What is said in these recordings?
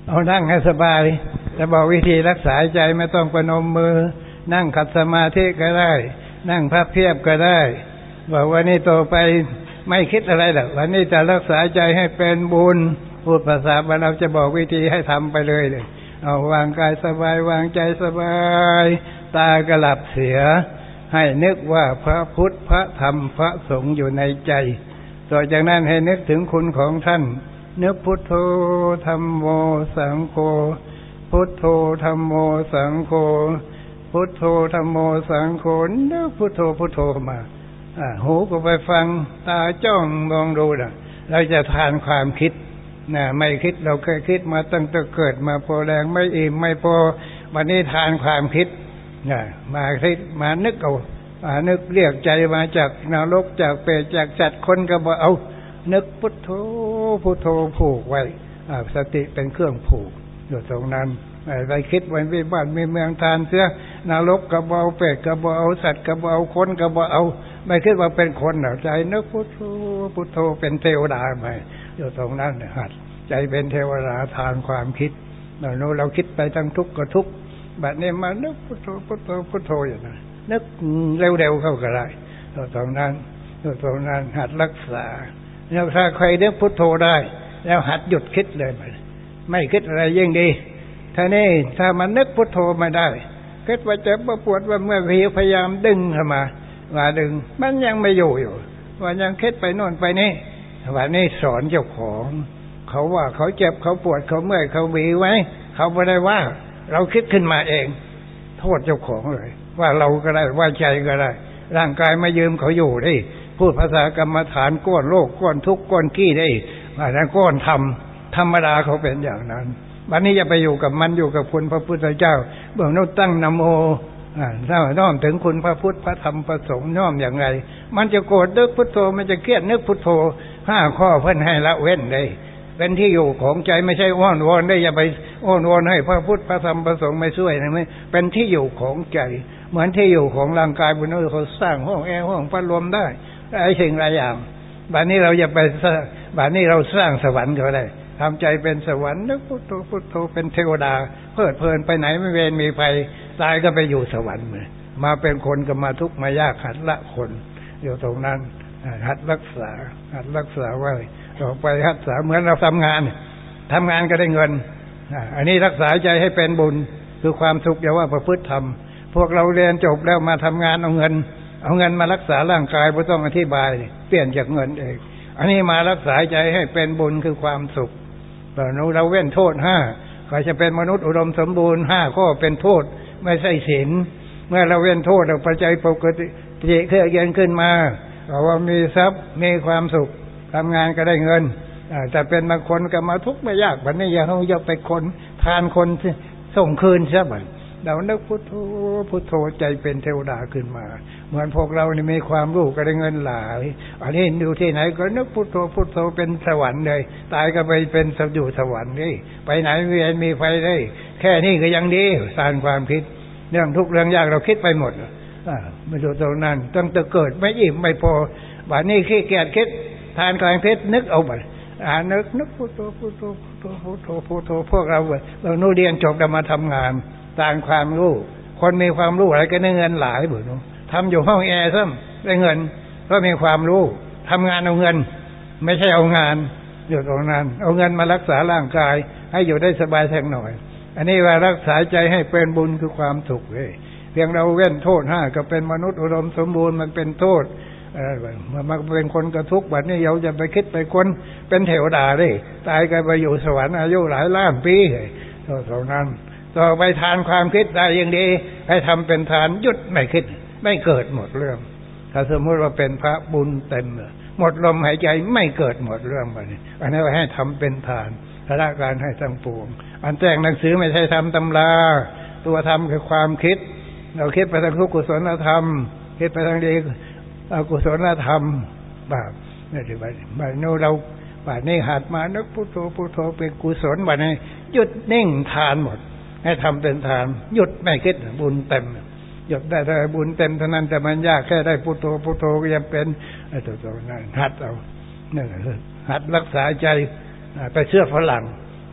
เอานั่งให้สบายจะบอกวิธีรักษาใจไม่ต้องประนมมือนั่งขัดสมาธิก็ได้นั่งพับเพียบก็ได้บอกว่านี่โตไปไม่คิดอะไรหรอกวันนี้จะรักษาใจให้เป็นบุญพูดภาษาบ้านเราจะบอกวิธีให้ทำไปเลยเอาวางกายสบายวางใจสบายตากระหลับเสียให้นึกว่าพระพุทธพระธรรมพระสงฆ์อยู่ในใจต่อจากนั้นให้นึกถึงคุณของท่านนึกพุทโธธัมโมสังโฆพุทโธธัมโมสังโฆพุทโธธัมโมสังโฆนึกพุทโธพุทโธมาหูก็ไปฟังตาจ้องมองดูเราจะทานความคิดไม่คิดเราเคยคิดมาตั้งแต่เกิดมาพอแรงไม่อิ่มไม่พอวันนี้ทานความคิดมาคิดมานึกเอานึกเรียกใจมาจากนรกจากเปรตจากสัตว์คนก็บอกเอานึกพุทโธพุทโธผูกไว้สติเป็นเครื่องผูกอยู่ตรงนั้นไปคิดไว้ที่บ้านมีเมืองทานเสียนรกก็บ่เอาเปรตก็บ่เอาสัตว์ก็บ่เอาคนก็บ่เอาไม่คิดว่าเป็นคนใจนึกพุทโธพุทโธเป็นเทวดาไปอยู่ตรงนั้นหัดใจเป็นเทวดาทานความคิดเราคิดไปทั้งทุกข์ก็ทุกข์บัดนี้มานึกพุทโธพุทโธพุทโธอย่างนั้นนึกเร็วๆเข้าก็ได้อยู่ตรงนั้นหัดรักษาแล้วถ้าใครนึกพุทโธได้แล้วหัดหยุดคิดเลยไม่คิดอะไรยิ่งดีถ้ามันนึกพุทโธไม่ได้คิดว่าเจ็บว่าปวดว่าเมื่อยพยายามดึงเข้ามาดึงมันยังไม่อยู่ว่ายังคิดไปโน่นไปนี่วันนี้สอนเจ้าของเขาว่าเขาเจ็บเขาปวดเขาเมื่อยเขาวีไว้เขาไม่ได้ว่าเราคิดขึ้นมาเองโทษเจ้าของเลยว่าเราก็ได้ว่าใจก็ได้ร่างกายมายืมเขาอยู่ได้พูดภาษากรรมฐานก้อนโลกก้อนทุกข์ก้อนขี้ได้แต่ก้อนธรรมดาเขาเป็นอย่างนั้นวันนี้จะไปอยู่กับมันอยู่กับคุณพระพุทธเจ้าเบื้องโน้นตั้งนะโมถ้าน้อมถึงคุณพระพุทธพระธรรมพระสงฆ์น้อมอย่างไรมันจะโกรธนึกพุทโธมันจะเครียดนึกพุทโธ5 ข้อเพิ่นให้ละเว้นได้เป็นที่อยู่ของใจไม่ใช่อ้อนวอนได้อย่าไปอ้อนวอนให้พระพุทธพระธรรมพระสงฆ์ไม่ช่วยนะไม่เป็นที่อยู่ของใจเหมือนที่อยู่ของร่างกายบนนั้นเขาสร้างห้องแอร์ห้องพัดลมได้ไอ้สิ่งหลายอย่างบัดนี้เราอย่าไปบัดนี้เราสร้างสวรรค์ก็ได้ทำใจเป็นสวรรค์นึกพุทโธพุทโธเป็นเทวดาเพลิดเพลินไปไหนไม่เวรมีภัยตายก็ไปอยู่สวรรค์มาเป็นคนก็มาทุกข์มายากหัดละคนอยู่ตรงนั้นหัดรักษาไว้ต่อไปรักษาเหมือนเราทำงานก็ได้เงินอันนี้รักษาใจให้เป็นบุญคือความสุขอย่าว่าประพฤติธรรมพวกเราเรียนจบแล้วมาทำงานเอาเงินมารักษาร่างกายไม่ต้องอธิบายเปลี่ยนจากเงินเองอันนี้มารักษาใจให้เป็นบุญคือความสุขเราเว้นโทษ5ก็จะเป็นมนุษย์อุดมสมบูรณ์5ข้อเป็นโทษไม่ใช่ศีลเมื่อเราเว้นโทษเราปัจจัยปกติเคลื่อนเย็นขึ้นมาเราว่ามีทรัพย์มีความสุขทำงานก็ได้เงินแต่เป็นบางคนก็มาทุกข์ไม่ยากวันนี้อย่าไปคนทานคนส่งคืนซะบัดเรานึกพุทโธพุทโธใจเป็นเทวดาขึ้นมาเหมือนพวกเรานี่มีความรู้ก็ได้เงินหลายอันนี้อยู่ที่ไหนก็นึกพุทโธพุทโธเป็นสวรรค์เลยตายก็ไปเป็นอยู่สวรรค์นี่ไปไหนมีไฟได้แค่นี้ก็ยังดีสร้างความคิดเรื่องทุกข์เรื่องยากเราคิดไปหมดไม่ดูตรงนั้นตั้งแต่เกิดไม่อิ่มไม่พอบัดนี้ขี้เกียจคิดทานกลางเพชรนึกเอาบัดนึกพุทโธพุทโธพุทโธพุทโธพุทโธพวกเรานู่นเรียนจบแล้วมาทำงานตามความรู้คนมีความรู้อะไรก็ได้เงินหลายบุญทำอยู่ห้องแอร์ซ้ำได้เงินเพราะมีความรู้ทำงานเอาเงินไม่ใช่เอางานอยู่ตรงนั้นเอาเงินมารักษาร่างกายให้อยู่ได้สบายแทงหน่อยอันนี้ว่ารักษาใจให้เป็นบุญคือความสุขเลยเพียงเราเว้นโทษ5ก็เป็นมนุษย์อุดมสมบูรณ์มันเป็นโทษมันเป็นคนกระทุกข์บัดนี้เราจะไปคิดไปคนเป็นเทวดาได้ตายก็ไปอยู่สวรรค์อายุหลายล้านปีเท่านั้นต่อไปทานความคิดได้อย่างดีให้ทำเป็นทานหยุดไม่คิดไม่เกิดหมดเรื่องถ้าสมมติว่าเป็นพระบุญเต็มหมดลมหายใจไม่เกิดหมดเรื่องไปอันนี้ให้ทำเป็นทานพระการให้ทั้งปวงอันแจ้งหนังสือไม่ใช่ทำตำราตัวทำคือความคิดเราคิดไปทางกุศลธรรมคิดไปทางดีอกุศลธรรมบาปนี่ถือว่าเราบาปนี่หัดมานึกพุทโธพุทโธเป็นกุศลบัดนี้หยุดนิ่งทานหมดให้ทำเป็นทานหยุดไม่คิดบุญเต็มหยุดได้บุญเต็มเท่านั้นแต่มันยากแค่ได้พุทโธพุทโธก็ยังเป็นตัวนั้นหัดเอาเนี่ยหัดรักษาใจไปเชื่อฝรั่ง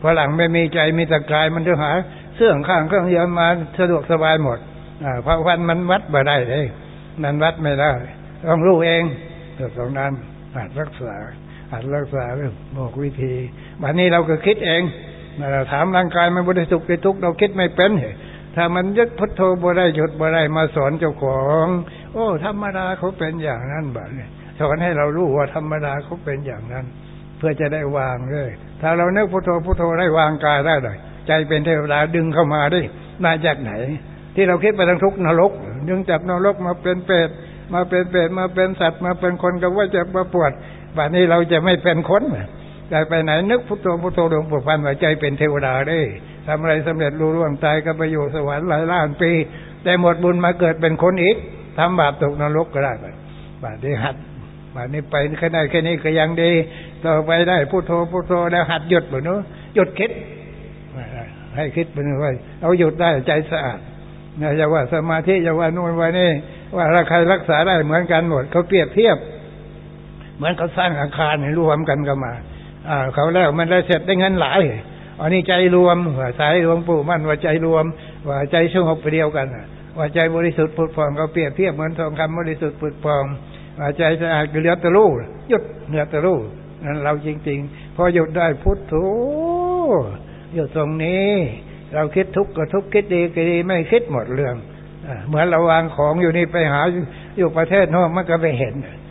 ฝรั่งไม่มีใจมีแต่กายมันจะหาเสื่องข้างเครื่องยนต์มาสะดวกสบายหมดเพราะวันมันวัดบ่ได้เลยมันวัดไม่ได้ต้องรู้เองตรงนั้นหัดรักษาบอกวิธีวันนี้เราก็คิดเองเราถามร่างกายมันบริสุทธิ์หรือทุกข์เราคิดไม่เป็นถ้ามันยึดพุทโธบ่ได้หยุดบ่ได้มาสอนเจ้าของโอ้ธรรมดาเขาเป็นอย่างนั้นแบบนี้สอนให้เรารู้ว่าธรรมดาเขาเป็นอย่างนั้นเพื่อจะได้วางเลยถ้าเราเนึกพุทโธพุทโธได้วางกายได้เลยใจเป็นเทวดาดึงเข้ามาได้มาจากไหนที่เราคิดไปทางทุกข์นรกดึงจากนรกมาเป็นเปรตมาเป็นสัตว์มาเป็นคนก็ว่าจะมาปวดบัดนี้เราจะไม่เป็นคนใจไปไหนนึกพุทโธพุทโธหลวงปู่พันว่าใจเป็นเทวดาได้ทำอะไรสำเร็จรู้ล่วงตายก็ไปอยู่สวรรค์หลายล้านปีแต่หมดบุญมาเกิดเป็นคนอีกทำบาปตกนรกก็ได้บัดนี้หัดบัดนี้ไปแค่นี้ก็ยังดีต่อไปได้พุทโธพุทโธแล้วหัดหยุดบ่เนาะหยุดคิดให้คิดไปเลยเอาหยุดได้ใจสะอาดอย่าว่าสมาธิอย่าว่านู่นว่านี่ว่าใครรักษาได้เหมือนกันหมดเขาเปรียบเทียบเหมือนเขาสร้างอาคารให้รวมกันก็มาเขาแล้วมันได้เสร็จได้เงินหลายอันนี้ใจรวมว่าสายหลวงปู่มั่นว่าใจรวมว่าใจสงบเดียวกันว่าใจบริสุทธิ์ผุดผ่องเขาเปรียบเทียบเหมือนทองคำบริสุทธิ์ผุดผ่องว่าใจสะอาดเหลือแต่รู้หยุดเหลือแต่รู้นั่นเราจริงๆพอหยุดได้พุทโธอยู่ตรงนี้เราคิดทุกข์ก็ทุกข์คิดดีก็ดีไม่คิดหมดเรื่องเหมือนเราวางของอยู่นี่ไปหาอยู่ประเทศนอกมันก็ไปเห็น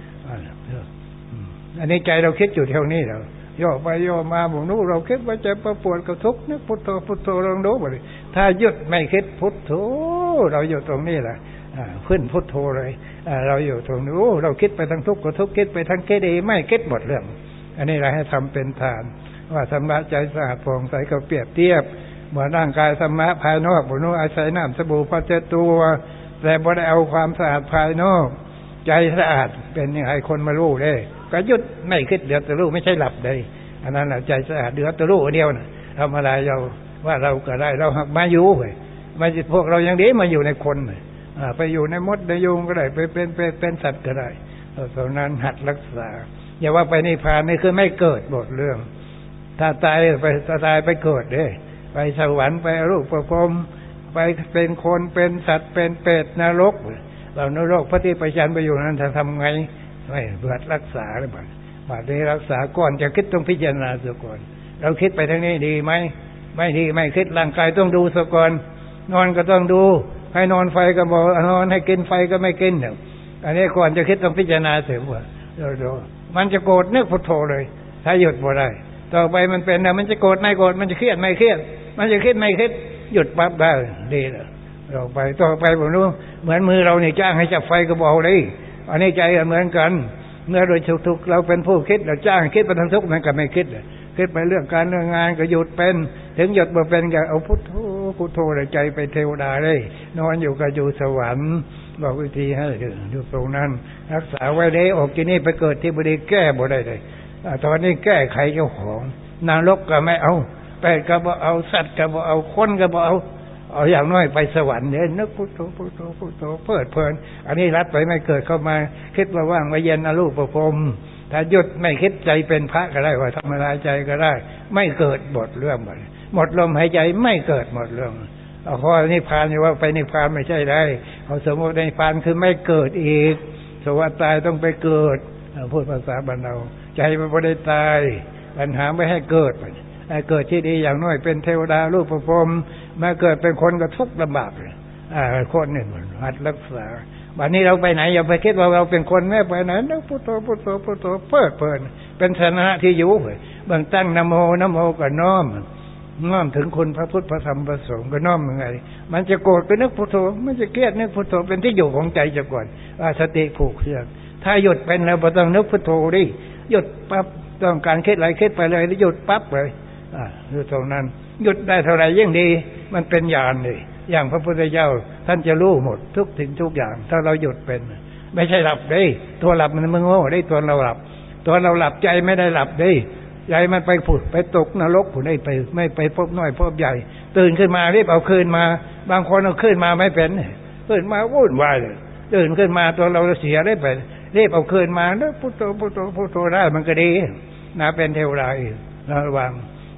อันนี้ใจเราคิดอยู่เท่านี้เราย่อไปย่อมาบอกนู้เราคิดว่าจะประปวดกับทุกข์นึกพุทโธพุทโธลองดูบ่ดิถ้าหยุดไม่คิดพุทโธเราอยู่ตรงนี้แหละขึ้นพุทโธเลยเราอยู่ตรงนี้เราคิดไปทั้งทุกข์ก็ทุกข์คิดไปทั้งคิดดีไม่คิดหมดเรื่องอันนี้เราให้ทำเป็นทานว่าสำระใจสะอาดผ่องใสก็เปรียบเทียบเหมือนร่างกายสมะภายนอกบ่นู้อาศัยน้ำสบู่พอเช็ดตัวแต่บ่ได้เอาความสะอาดภายนอกใจสะอาดเป็นยังไงคนมารู้เลยก็หยุดไม่คิดเดือดตะรู้ไม่ใช่หลับเลยอันนั้นแหละใจสะอาดเดือดตะรู้เดียวนะทำอะไรเราว่าเราก็ได้เราหักมาอยู่เลยมาพวกเรายังดีมาอยู่ในคนไปอยู่ในมดในยุงก็ได้ไปเป็นสัตว์ก็ได้ตรงนั้นหัดรักษาอย่าว่าไปนิพพานนี่คือไม่เกิดหมดเรื่องถ้าตายไปเกิดเด้ไปสวรรค์ไปรูปประพรมไปเป็นคนเป็นสัตว์เป็นเปรตนรกเรานรกพระที่ประชันไปอยู่นั้นจะทำไงไม่เบื่อรักษาหรือเปล่าบาดนี้รักษาก่อนจะคิดต้องพิจารณาเสียก่อนเราคิดไปทางนี้ดีไหมไม่ดีไม่คิดร่างกายต้องดูเสียก่อนนอนก็ต้องดูให้นอนไฟก็บอกนอนให้กินไฟก็ไม่กินเนี่ยอันนี้ก่อนจะคิดต้องพิจารณาเสียว่าดูมันจะโกรธนึกพุทโธเลยถ้าหยุดบ่ได้ต่อไปมันเป็นนะมันจะโกรธไม่โกรธมันจะเครียดไม่เครียดมันจะคิดไม่คิดหยุดปั๊บได้ดีเลยต่อไปผมรู้เหมือนมือเราเนี่ยจ้างให้จับไฟก็บอกเลยอันนี้ใจเหมือนกันเมื่อโดยทุกเราเป็นผู้คิดเราจ้างคิดไปทางทุกมันก็ไม่คิดคิดไปเรื่องการเรื่องงานก็หยุดเป็นถึงหยุดบ่เป็นก็เอาพุทโธพุทโธใจไปเทวดาเลยนอนอยู่ก็อยู่สวรรค์บอกวิธีให้ดูตรงนั้นรักษาไว้ได้ออกที่นี่ไปเกิดที่บดีแก้บ่ได้เลยตอนนี้แก้ไขเจ้าของนรกก็ไม่เอาแปดก็บ่เอาสัตว์ก็บ่เอาคนก็บ่เอาอย่างน้อยไปสวรรค์เนี่ยนึกพุทโธพุทโธพุทโธเพลิดเพลินอันนี้รัดไปไม่เกิดเข้ามาคิดว่าว่างมาเย็นอรูปประพรมถ้าหยุดไม่คิดใจเป็นพระก็ได้ว่าธรรมดาใจก็ได้ไม่เกิดหมดเรื่องหมดลมหายใจไม่เกิดหมดเรื่องเอาข้อนิพพานว่าไปนิพพานไม่ใช่ได้เอาสมมตินิพพานคือไม่เกิดอีกสวัสดิ์ตายต้องไปเกิดพูดภาษาบ้านเราใจมันไม่ได้ตายปัญหาไม่ให้เกิดเกิดที่ดีอย่างน้อยเป็นเทวดารูปประพรมมาเกิดเป็นคนก็ทุกข์ลำบากเลยคนหนึ่งหัดรักษาวันนี้เราไปไหนอย่าไปคิดว่าเราเป็นคนแม่ไปไหนนึกพุทโธพุทโธพุทโธเพลิดเพลินเป็นสถานะที่อยู่เลยบางตั้งนะโมก็น้อมถึงคุณพระพุทธพระธรรมพระสงฆ์ก็น้อมยังไงมันจะโกรธก็นึกพุทโธมันจะเครียดนึกพุทโธเป็นที่อยู่ของใจจะก่อนสติผูกเชือกถ้าหยุดเป็นแล้วไม่ต้องนึกพุทโธดิหยุดปั๊บต้องการคิดอะไรคิดไปเลยแล้วหยุดปั๊บเลยอยู่ตรงนั้นหยุดได้เท่าไหร่ยิ่งดีมันเป็นญาณเลยอย่างพระพุทธเจ้าท่านจะรู้หมดทุกสิ่งทุกอย่างถ้าเราหยุดเป็นไม่ใช่หลับได้ตัวหลับมันโง่ได้ตัวเราหลับใจไม่ได้หลับได้ใจมันไปผุดไปตกนรกผุดได้ไปไม่ไปพบน้อยพบใหญ่ตื่นขึ้นมารีบเอาคืนมาบางคนเอาคืนมาไม่เป็นตื่นมาวุ่นวายเลยตื่นขึ้นมาตัวเราเสียได้ไปรีบเอาคืนมาแล้วพุทโธพุทโธพุทโธได้มันก็ดีนะเป็นเทวดาระวัง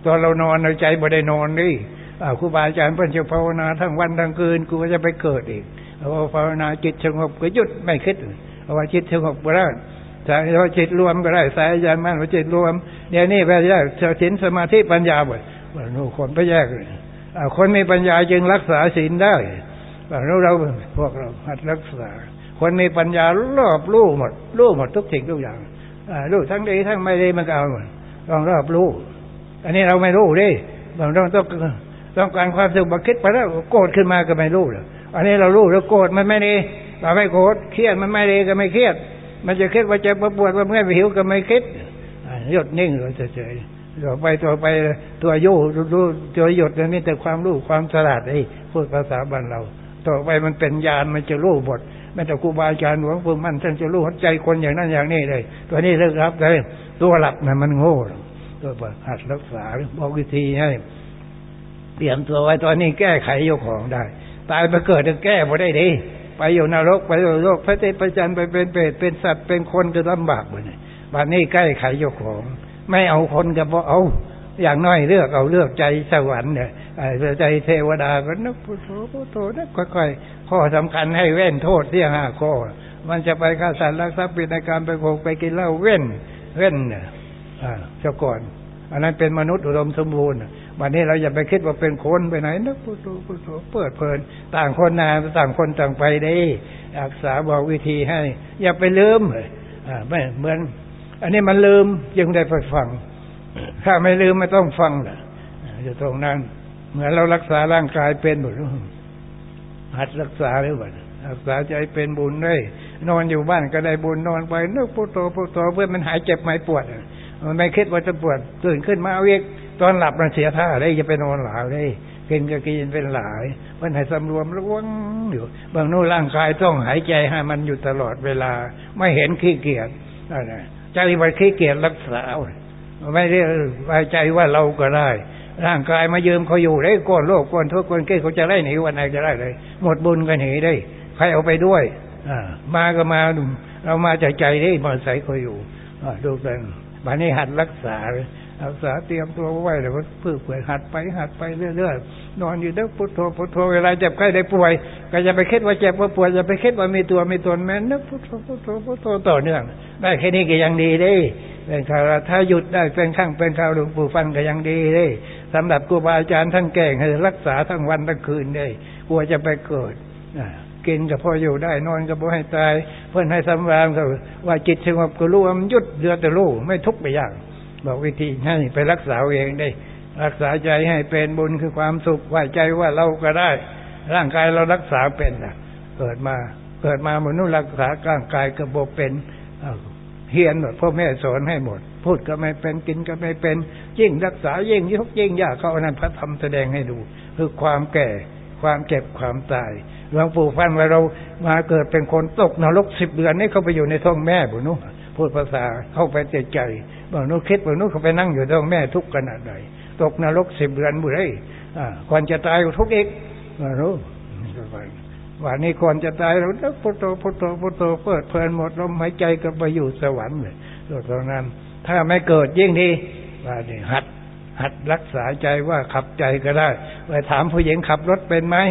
ตอนเรานอนใจบ่ได้นอนนี่ครูบาอาจารย์เพิ่นจะภาวนาทั้งวันทั้งคืนกูก็จะไปเกิดอีกเอาภาวนาจิตสงบก็หยุดไม่คิดเอาว่าจิตสงบก็ได้สายว่าจิตรวมก็ได้สายอาจารย์มั่นว่าจิตรวมเดี๋ยวนี้ไปแยกศีลสมาธิปัญญาบ่ว่าโน่คนไปแยกคนมีปัญญาจึงรักษาศีลได้เราพวกเราหัดรักษาคนมีปัญญารอบรู้หมดทุกสิ่งทุกอย่างรู้ทั้งดีทั้งไม่ดีมันก็เอาหมดต้องรอบรู้อันนี้เราไม่รู้ดิเราต้องการความสุขบักคิดไปแล้วโกรธขึ้นมาก็ไม่รู้เลยอันนี้เรารู้แล้วโกรธมันไม่ดีเราไม่โกรธเครียดมันไม่ดีก็ไม่เครียดมันจะคิดว่าเจ็บปวดว่าเมื่อยหิวก็ไม่คิดหยุดนิ่งเราเฉยๆต่อไปตัวโย่ตัวหยุดมันมีแต่ความรู้ความฉลาดไอ้พูดภาษาบ้านเราต่อไปมันเป็นญาณมันจะรู้หมดแม้แต่ครูบาอาจารย์หลวงปู่มั่นท่านจะรู้หัวใจคนอย่างนั้นอย่างนี้เลยตัวนี้เลิกรับเลยตัวหลับน่ะมันโง่ตัวหัดรักษาบอกวิธีให้เตรียมตัวไว้ตอนนี้แก้ไขยกของได้ตายไปเกิดจะแก้บ่ได้ดิไปอยู่นรกไปอยู่โลกพระเทพจันทร์ไปเป็นเปรตเป็นสัตว์เป็นคนก็ลำบากเลยบัดนี้แก้ไขยกของไม่เอาคนก็บ่เอาอย่างน้อยเลือกใจสวรรค์เนี่ยใจเทวดาก็นึกพุทโธนึกค่อยๆข้อสำคัญให้เว้นโทษเสีย5ข้อมันจะไปฆ่าสัตว์ลักทรัพย์ผิดในการไปโกงไปกินเหล้าเว้นเนี่ยเจ้าก่อนอันนั้นเป็นมนุษย์อุดมสมบูรณ์วันนี้เราอย่าไปคิดว่าเป็นคนไปไหนนึกพุทโธเปิดเพลินต่างคนต่างคนต่างไปได้รักษาบอกวิธีให้อย่าไปลืมไม่เหมือนอันนี้มันลืมยังได้ไปฟังถ้าไม่ลืมไม่ต้องฟังอยู่ตรงนั้นเหมือนเรารักษาร่างกายเป็นหมดหัดรักษาหรือเปล่ารักษาใจเป็นบุญได้นอนอยู่บ้านก็ได้บุญนอนไปนึกพุทโธเพื่อมันหายเจ็บหายปวดมันไม่คิดว่าจะปวดตื่นขึ้นมาเอาอีกตอนหลับมันเสียท่าได้จะไปนอนหลายได้กินก็กินเป็นหลายมันให้สำรวมระวังอยู่บางโน่ร่างกายต้องหายใจให้มันอยู่ตลอดเวลาไม่เห็นขี้เกียจใจมันขี้เกียจรักษาไม่ได้ไว้ใจว่าเราก็ได้ร่างกายมายืมเขาอยู่ได้ก้อนโลกก้อนทุกข์ก้อนเกศเขาจะไล่หนีวันไหนจะได้เลยหมดบุญกันหนีได้ใครเอาไปด้วยมาก็มาเรามาจากใจได้มาใส่เขาอยู่ดูกันบัดนี้หัดรักษาเตรียมตัวไว้แล้วก็เพื่อหัดไปเรื่อยๆนอนอยู่เด้อพุทโธเวลาเจ็บไข้ได้ป่วยก็จะไปคิดว่าเจ็บว่าป่วยจะไปคิดว่ามีตัวมีตนแม้นึกพุทโธต่อเนื่องได้แค่นี้ก็ยังดีได้เป็นข่าวถ้าหยุดได้เป็นข้างเป็นข่าวหลวงปู่ฟันก็ยังดีได้สำหรับครูบาอาจารย์ท่านแก่งให้รักษาทั้งวันทั้งคืนได้กลัวจะไปเกิดกินก็พออยู่ได้นอนก็บ่ให้ตายเพื่อนให้สำราญก็ว่าจิตสงบก็รู้ว่ามันหยุดเดือดแต่รู้ไม่ทุกข์ไปอย่างบอกวิธีให้ไปรักษาเองได้รักษาใจให้เป็นบุญคือความสุขไว้ใจว่าเราก็ได้ร่างกายเรารักษาเป็นเกิดมามนุษย์รักษาร่างกายก็บ่เป็นเฮียนหมดพ่อแม่สอนให้หมดพูดก็ไม่เป็นกินก็ไม่เป็นยิ่งรักษายิ่งทุกข์ยิ่งยากเขาอนันต์พระธรรมแสดงให้ดูคือความแก่ความเจ็บความตายหลวงปู่ฟันว่าเรามาเกิดเป็นคนตกนรก10 เดือนนี่เขาไปอยู่ในท้องแม่บุญพูดภาษาเข้าไปใจบางนู้นคิดบางนู้นเขาไปนั่งอยู่ท้องแม่ทุกข์ขนาดไหนตกนรก10 เดือนบุญได้ก่อนจะตายทุกข์อีกรู้วันนี้ก่อนจะตายเราพุทโธเปิดเพลินหมดลมหายใจก็ไปอยู่สวรรค์เลยตรงนั้นถ้าไม่เกิดยิ่งดีว่านี่หัดรักษาใจว่าขับใจก็ได้ไปถามผู้หญิงขับรถเป็นไหม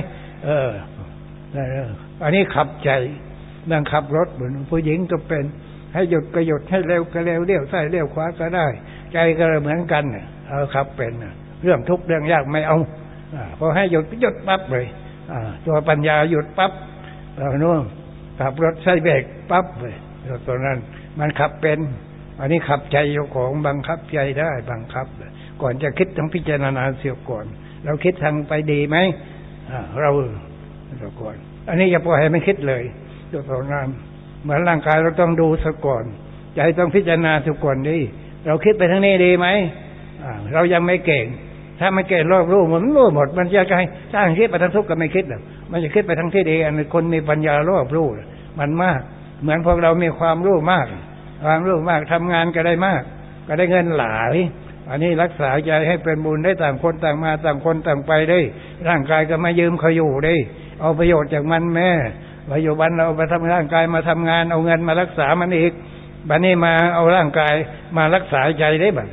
อันนี้ขับใจนั่งขับรถเหมือนผู้หญิงก็เป็นให้หยุดก็หยุดให้เร็วก็เร็วเลี้ยวซ้ายเลี้ยวขวาก็ได้ใจก็เหมือนกันขับเป็นเรื่องทุกข์เรื่องยากไม่เอาพอให้หยุดก็หยุดปั๊บเลยตัวปัญญาหยุดปั๊บนู่นขับรถใช้เบรกปั๊บเลยตอนนั้นมันขับเป็นอันนี้ขับใจเจ้าของบังคับใจได้บังคับก่อนจะคิดต้องพิจารณาเสียก่อนเราคิดทางไปดีไหมเราก่อนอันนี้อย่าปล่อยให้มันคิดเลยตอนนั้นเหมือนร่างกายเราต้องดูซะก่อนใจต้องพิจารณาซะก่อนดิเราคิดไปทางนี้ดีไหมเรายังไม่เก่งถ้าไม่เก่งรอบรู้มันรู้หมดมันจะให้สร้างคิดไปทางทุกข์ก็ไม่คิดหรอกมันจะคิดไปทางที่ดีอันคนมีปัญญารอบรู้มันมากเหมือนพวกเรามีความรู้มากทำงานก็ได้มากก็ได้เงินหลายอันนี้รักษาใจให้เป็นบุญได้ต่างคนต่างมาต่างคนต่างไปได้ร่างกายก็มายืมเขาอยู่ได้เอาประโยชน์จากมันแม่ปัจจุบันเราไปทำร่างกายมาทำงานเอาเงินมารักษามันอีกบัดนี้มาเอาร่างกายมารักษาใจได้บัด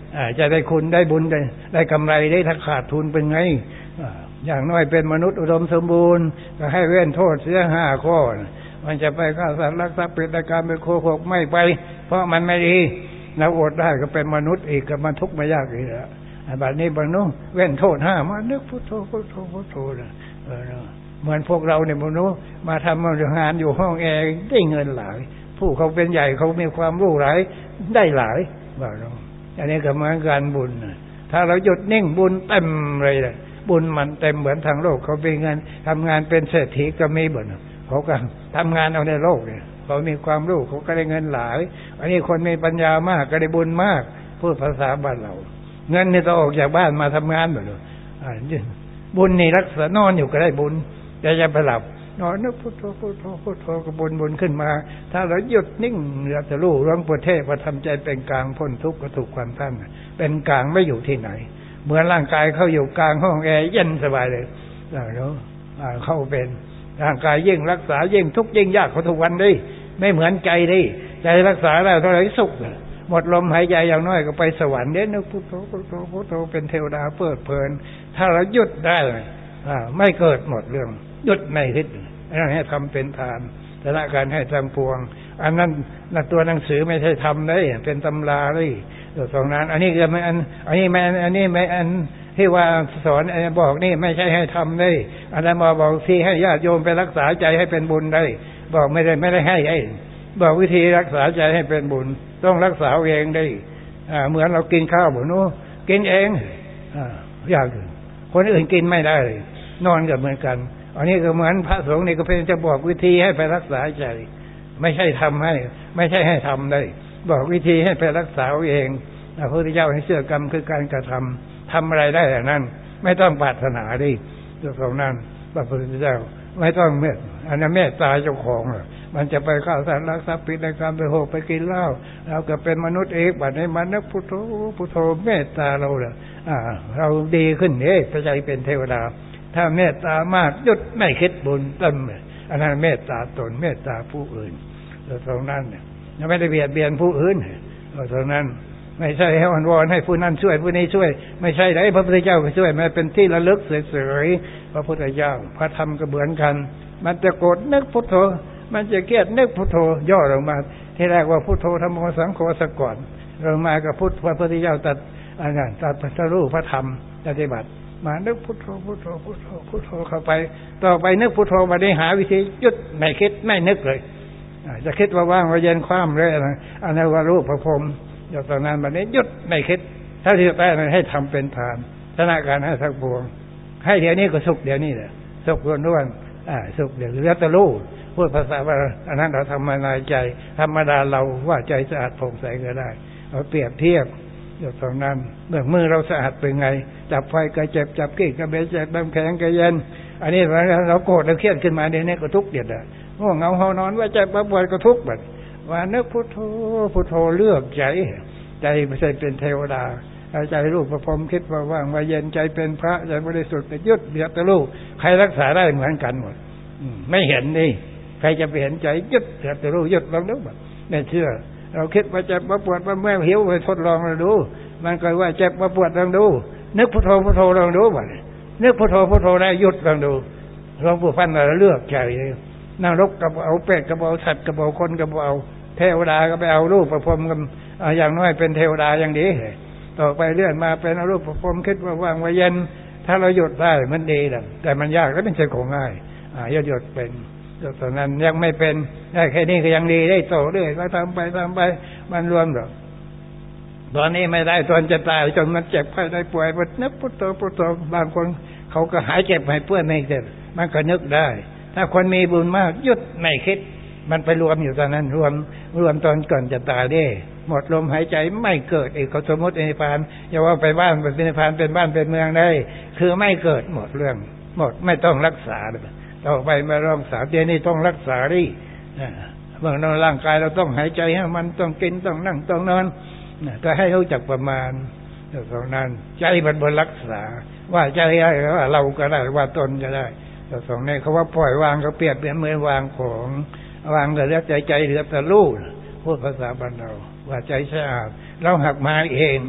จะได้คุณได้บุญได้กำไรได้ถ้าขาดทุนเป็นไงอย่างน้อยเป็นมนุษย์อุดมสมบูรณ์ก็ให้เว้นโทษเสีย5 ข้อมันจะไปฆ่าสัตว์ลักทรัพย์เป็นการเป็นโคหกไม่ไปเพราะมันไม่ดีเราอดได้ก็เป็นมนุษย์อีกก็มันทุกข์ไม่ยากอีกแล้วบัดนี้บรรลุเว้นโทษ5มานึกพุทโธพุทโธพุทโธเหมือนพวกเราเนี่ยบรรลุมาทำงานอยู่ห้องแอร์ได้เงินหลายผู้เขาเป็นใหญ่เขามีความรู้หลายได้หลายว่าเราอันนี้ก็เหมือนการบุญถ้าเราหยุดนิ่งบุญเต็มเลยแหละบุญมันเต็มเหมือนทางโลกเขาเป็นเงินทำงานเป็นเศรษฐีก็มีบุญเขาก็ทำงานเอาในโลกเนี่ยเขามีความรู้เขาก็ได้เงินหลายอันนี้คนมีปัญญามากก็ได้บุญมากพูดภาษาบ้านเราเงินนี่ต้องออกจากบ้านมาทำงานหมดเลยบุญนี่รักษานอนอยู่ก็ได้บุญจะไปหลับนอนนึกพุทโธพุทโธพุทโธก็บุญขึ้นมาถ้าเราหยุดนิ่งเราจะรู้ร้องประเทศว่าทำใจเป็นกลางพ้นทุกข์ก็ถูกความท่านเป็นกลางไม่อยู่ที่ไหนเหมือนร่างกายเขาอยู่กลางห้องแอร์เย็นสบายเลยเข้าเป็นร่างกายยิ่งรักษายิ่งทุกข์ยิ่งยากเขาทุกวันดิไม่เหมือนใจดิใจรักษาแล้วเท่าไหร่สุขหมดลมหายใจอย่างน้อยก็ไปสวรรค์เด้นึกพุทโธพุทโธพุทโธเป็นเทวดาเพลิดเพลินถ้าเราหยุดได้ไม่เกิดหมดเรื่องหยุดไม่คิดอันนั้นให้ทำเป็นทานแต่ละการให้ทำพวงอันนั้นตัวหนังสือไม่ใช่ทำได้เป็นตำราเลยตรงนั้นอันนี้ก็ไม่อันนี้ไม่ที่ว่าสอนบอกนี่ไม่ใช่ให้ทำได้อันนั้นบอกที่ให้ญาติโยมไปรักษาใจให้เป็นบุญได้บอกไม่ได้ให้บอกวิธีรักษาใจให้เป็นบุญต้องรักษาเองได้เหมือนเรากินข้าวบุญนู้กินเองยากคนอื่นกินไม่ได้นอนก็เหมือนกันอันนี้ก็เหมือนพระสงฆ์นี่ก็เป็นจะบอกวิธีให้ไปรักษาใจไม่ใช่ทำให้ไม่ใช่ให้ทำได้บอกวิธีให้ไปรักษาเองพระพุทธเจ้าให้เชื่อกรรมคือการกระทำอะไรได้อย่างนั้นไม่ต้องปรารถนาดิตรงนั้นพระพุทธเจ้าไม่ต้องเมตอันนั้นเมตตาเจ้าของมันจะไปฆ่าสัตว์ลักทรัพย์ผิดในการไปโหไปกินเหล้าเราก็เป็นมนุษย์เอกบัดนี้มันนึกพุทโธพุทโธเมตตาเราเนี่ยเราดีขึ้นใจเป็นเทวดาถ้าเมตตามากหยุดไม่คิดบุญเต็มอันนั้นเมตตาตนเมตตาผู้อื่นตรงนั้นเนี่ยไม่ได้เบียดเบียนผู้อื่นตรงนั้นไม่ใช่ให้วอนให้ผู้นั้นช่วยผู้นี้ช่วยไม่ใช่ได้พระพุทธเจ้าก็ช่วยมันเป็นที่ระลึกเฉยๆพระพุทธเจ้าพระธรรมก็เหมือนกันมันจะโกรธนึกพุทโธมันจะเกลียดนึกพุทโธย่อลงมาที่แรกว่าพุทโธธัมโมสังโฆสะก่อนลงมากับพระพุทธเจ้าตัดพระรูปพระธรรมปฏิบัติมานึกพุทโธพุทโธพุทโธพุทโธเข้าไปต่อไปนึกพุทโธมาได้หาวิธีหยุดไม่คิดไม่นึกเลยจะคิดว่าว่างว่าเย็นคว่ำเลยอันนั้นว่ารูปพระพรหมจากตอนนั้นมาได้หยุดไม่คิดถ้าที่จะได้ให้ทำเป็นทานธนาการให้ทั้งปวงให้เดี๋ยวนี้ก็สุขเดี๋ยวนี้แหละสุขล้วนๆสุขเดี๋ยวเหลือแต่รู้พูดภาษาว่าอันนั้นเราทำมาในใจธรรมดาเราว่าใจสะอาดผ่องใสก็ได้เราเปรียบเทียบจากตรงนั้นเมื่อมือเราสะอาดเป็นไงจับไฟก็เจ็บจับกิ้งก็เบสเจ็บน้ำแข็งก็เย็นอันนี้เราโกรธเราเครียดขึ้นมาเดี๋ยวนี้ก็ทุกข์เดือดง่วงเหงาหอนอนว่าใจปวดก็ทุกข์แบบว่านึกพุทโธพุทโธเลือกใจไม่ใช่เป็นเทวดาใจรูปประพรมคิดว่าว่างว่าเย็นใจเป็นพระใจบริสุทธิ์ยุดเบียดตะลูกใครรักษาได้เหมือนกันหมดไม่เห็นนี่ใครจะไปเห็นใจยุดเบียดตะลูกยุดลองนึกแบบไม่เชื่อเราคิดว่าเจ็บว่าปวดว่าเมื่อยหิวไปทดลองเราดูมันก็ว่าเจ็บว่าปวดลองดูนึกพุทโธพุทโธลองดูบ่นึกพุทโธพุทโธได้หยุดลองดูหลวงปู่ฟันเราเลือกใจนรกกับเอาเป็ดกับเอาสัตว์กับเอาคนกับเอาเทวดาก็ไปเอารูปประพรมกันอย่างน้อยเป็นเทวดาอย่างดีต่อไปเลื่อนมาเป็นรูปประพรมคิดว่าว่างว่าเย็นถ้าเราหยุดได้มันดีแต่มันยากแล้วเป็นใจของง่ายหยุดเป็นตอนนั้นยังไม่เป็นได้แค่นี้ก็ยังดีได้โตเรื่อยก็ทำไปมันรวมหรอกตอนนี้ไม่ได้ตอนจะตายจนมันเจ็บไข้ได้ป่วยมันนึกพุทโธพุทโธบางคนเขาก็หายเจ็บหายป่วยไม่เจ็บมันก็นึกได้ถ้าคนมีบุญมากหยุดไม่คิดมันไปรวมอยู่ตอนนั้นรวมตอนก่อนจะตายได้หมดลมหายใจไม่เกิดอีกเขาสมมตินิพพานอย่าว่าไปบ้านเป็นนิพพานเป็นบ้านเป็นเมืองได้คือไม่เกิดหมดเรื่องหมดไม่ต้องรักษาต่อไปมารักษาเดี๋ยวนี้ต้องรักษาดิเมื่อร่างกายเราต้องหายใจให้มันต้องกินต้องนั่งต้องนอนก็ให้รู้จักประมาณตรงนั้นใจมันบนรักษาว่าใจว่าเราก็ได้ว่าตนก็ได้แต่ตรงนี้เขาว่าปล่อยวางก็เปรียบเหมือนวางของวางแต่เรื่องใจเหลือแต่รู้พูดภาษาบ้านเราว่าใจสะอาดเราหักมาเอง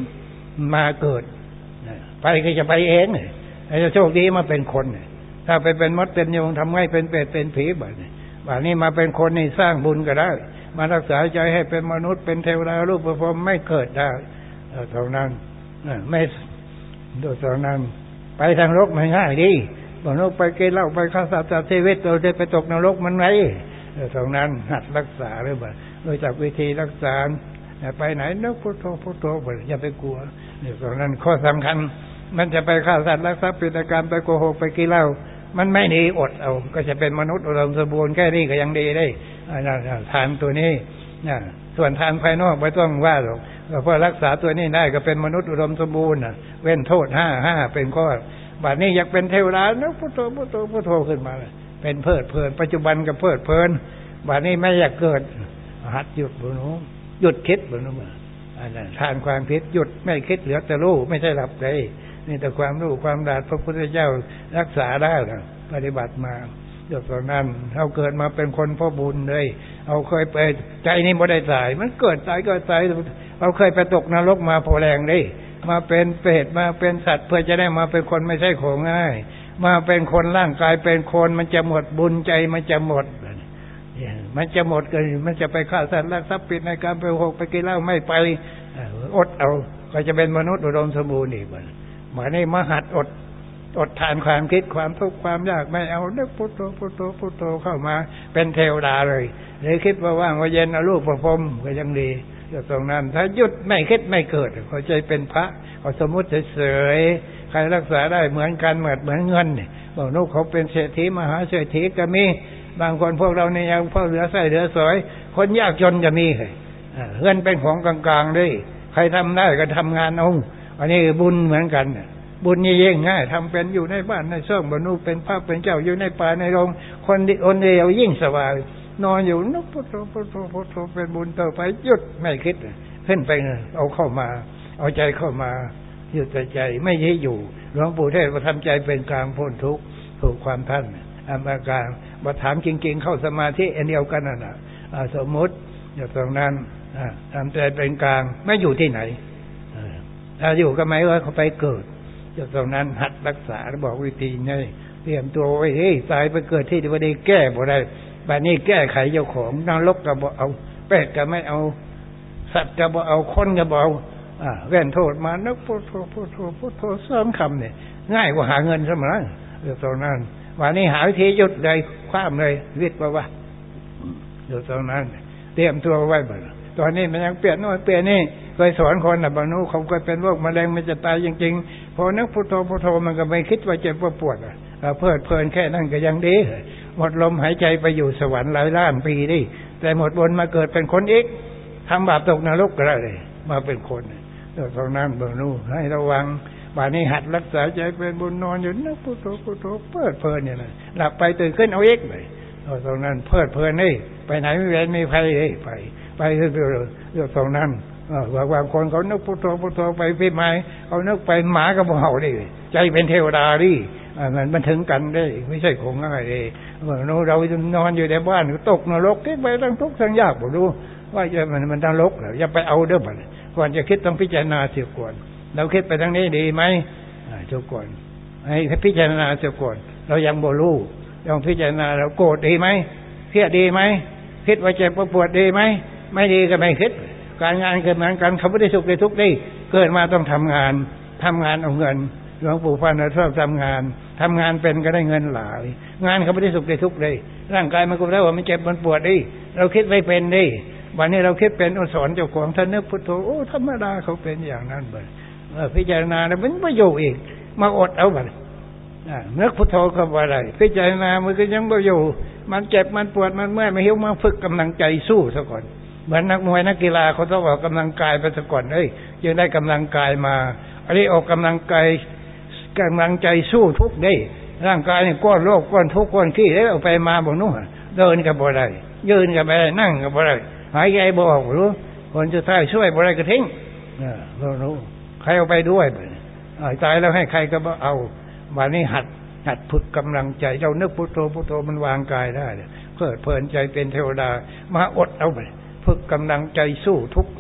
มาเกิดไปก็จะไปเองไอ้โชคดีมาเป็นคนถ้าไปเป็นมดเป็นยุงทำไงเป็นเป็ดเป็นผีแบบนี้มาเป็นคนนี่สร้างบุญก็ได้มารักษาใจให้เป็นมนุษย์เป็นเทวดารูปพรหมไม่เกิดได้เท่านั้นไม่โดยเท่านั้นไปทางนรกมันง่ายดีบอกนรกไปกินเหล้าไปฆ่าสัตว์ตัดชีวิตเราจะไปตกนรกมันไหนเท่านั้นหัดรักษาหรือเปล่าโดยจากวิธีรักษาไปไหนนึกพุทโธพุทโธอย่าไปกลัวเนี่ยตรงนั้นข้อสำคัญมันจะไปฆ่าสัตว์ลักทรัพย์ผิดกรรมไปโกหกไปกินเหล้ามันไม่หนีอดเอาก็จะเป็นมนุษย์อุดมสมบูรณ์แค่นี้ก็ยังดีได้ทานตัวนี้ส่วนทานภายนอกไม่ต้องว่าหรอกเพราะรักษาตัวนี้ได้ก็เป็นมนุษย์อุดมสมบูรณ์เว้นโทษ5เป็นข้อบัดนี้อยากเป็นเทวดานึกพุทโธพุทโธพุทโธขึ้นมาเป็นเพลิดเพลินปัจจุบันก็เพลิดเพลินบัดนี้ไม่อยากเกิดหัดหยุดบุญหยุดคิดบุญทานความคิดหยุดไม่คิดเหลือแต่รู้ไม่ใช่หลับเลยนี่แต่ความรู้ความดาดพระพุทธเจ้ารักษาได้นะปฏิบัติมาจนตอนนั้นเราเกิดมาเป็นคนพ่อบุญเลยเอาเคยไปใจนี่ไม่ได้ตายมันเกิดตายเราเคยไปตกนรกมาพอแรงเลยมาเป็นเปรตมาเป็นสัตว์เพื่อจะได้มาเป็นคนไม่ใช่ของง่ายมาเป็นคนร่างกายเป็นคนมันจะหมดบุญใจมันจะหมดมันจะหมดกันมันจะไปฆ่าสัตว์ลักทรัพย์ผิดในการไปหกไปกินเหล้าไม่ไปอดเอาก็จะเป็นมนุษย์อุดมสมบูรณ์อีกเหมือนนี่มหัดอดทานความคิดความทุกข์ความยากไม่เอานึกพุทโธพุทโธพุทโธเข้ามาเป็นเทวดาเลยหรือคิดว่าว่างว่าเย็นเอารูปประพรมก็ยังดีอยู่ตรงนั้นถ้าหยุดไม่คิดไม่เกิดเขาใจเป็นพระเขาสมมุติเฉยๆใครรักษาได้เหมือนกันเหมือนเงินบอกนุ๊กเขาเป็นเศรษฐีมหาเศรษฐีก็มีบางคนพวกเราเนี่ยยังพอเหลือไส้เหลือสอยคนยากจนจะมีเงินเป็นของกลางๆด้วยใครทำได้ก็ทำงานเอาอันนี้บุญเหมือนกันบุญนี่ยิ่งง่ายทำเป็นอยู่ในบ้านในช่องบรรลุเป็นพระเป็นเจ้าอยู่ในป่าในโรงคนเดียวยิ่งสบายนอนอยู่นึกพุทโธพุทโธพุทโธเป็นบุญต่อไปหยุดไม่คิดขึ้นไปเอาเข้ามาเอาใจเข้ามาหยุดใจไม่ให้อยู่หลวงปู่เทศว่าทำใจเป็นกลางพ้นทุกข์ถูกความท่านอาการมาถามจริงๆเข้าสมาธิอันเดียวกันน่ะสมมติอยู่ตรงนั้นทำใจเป็นกลางไม่อยู่ที่ไหนถ้าอยู่ก็หมายว่าเขาไปเกิดอยู่ตรงนั้นหัดรักษาบอกวิธีไงเตรียมตัวไว้เฮ้ยตายไปเกิดที่ไม่ได้แก้บ่ได้แบบนี้แก้ไขเจ้าของนรกก็บ่เอาเปรตก็ไม่เอาสัตว์ก็บ่เอาคนก็บ่เอาเว้นโทษมานึกพุทโธพุทโธพุทโธเสริมคำเนี่ยง่ายกว่าหาเงินซะมั้งอยู่ตรงนั้นวันนี้หาวิธีหยุดเลยคว้ามเลยวิทย์ว่าอยู่ตรงนั้นเตรียมตัวไว้บ่ตอนนี้มันยังเปลี่ยนโน่นเปลี่ยนนี่เคยสอนคนบางนู้เขาเคยเป็นโรคมะเร็งมันจะตายจริงๆพอนึกพุทโธพุทโธมันก็ไม่คิดว่าเจ็บว่าปวดเพลิดเพลินแค่นั้นก็ยังดีหมดลมหายใจไปอยู่สวรรค์หลายล้านปีดิแต่หมดบุญมาเกิดเป็นคนอีกทำบาปตกนรกก็ได้เลยมาเป็นคนตรงนั้นบางนู้ให้ระวังป่านนี้หัดรักษาใจเป็นบุญนอนอยู่นึกพุทโธพุทโธเพลิดเพลินเนี่ยนะหลับไปตื่นขึ้นเอาเอกเลยตรงนั้นเพลิดเพลินนี่ไปไหนไม่เว้นไม่ไปคือตรงนั้นบางคนเขานึกพุทโธพุทโธไปพี่ไม้เขานึกไปหมากับเห่าดิใจเป็นเทวดาดิมันถึงกันได้ไม่ใช่ของง่ายเลยเรานอนอยู่ในบ้านตกนรกคิดไปทั้งทุกข์ทั้งยากบอกดูว่ามันนรกเหรออย่าไปเอาเด้อบ่ก่อนจะคิดต้องพิจารณาเสียก่อนเราคิดไปทางนี้ดีไหมทุกคนให้พิจารณาเสียก่อนเรายังบ่รู้ลองพิจารณาเราโกรธดีไหมเครียดดีไหมคิดว่าเจ็บปวดดีไหมไม่ดีก็ไม่คิดการงานเกิดเหมือนกันเขาไม่ได้สุขได้ทุกข์ได้เกิดมาต้องทำงานเอาเงินหลวงปู่ฟันชอบทำงานเป็นก็ได้เงินหลายงานเขาไม่ได้สุขได้ทุกข์ได้ร่างกายมันก็ได้ว่ามันเจ็บมันปวดได้เราคิดไม่เป็นได้วันนี้เราคิดเป็นสอนเจ้าของท่านนึกพุทโธโอ้ธรรมดาเขาเป็นอย่างนั้นไปพิจารณาแล้วมันไม่อยู่อีกมาอดเอาไปนึกพุทโธก็ว่าอะไรพิจารณามันก็ยังไม่อยู่มันเจ็บมันปวดมันเมื่อยมันหิวมาฝึกกำลังใจสู้ซะก่อนเหมือนนักมวยนักกีฬาเขาต้องออกกำลังกายไปซะก่อนยังได้กำลังกายมาอันนี้ออกกำลังใจสู้ทุกได้ร่างกายนี่ก้อนโรคก้อนทุกข์ก้อนขี้แล้วเอาไปมาบอกนู่นเดินกับบ่ได้ยืนกับบ่ได้นั่งกับบ่ได้หายใจบ่ออกรู้คนจะท้ายช่วยบ่ได้ก็ทิ้งรู้ใครเอาไปด้วยตายแล้วให้ใครก็บ่เอาวันนี้หัดฝึกกำลังใจเจ้านึกพุทโธพุทโธมันวางกายได้เพลิดเพลินใจเป็นเทวดามาอดเอาไปฝึกกำลังใจสู้ทุกข์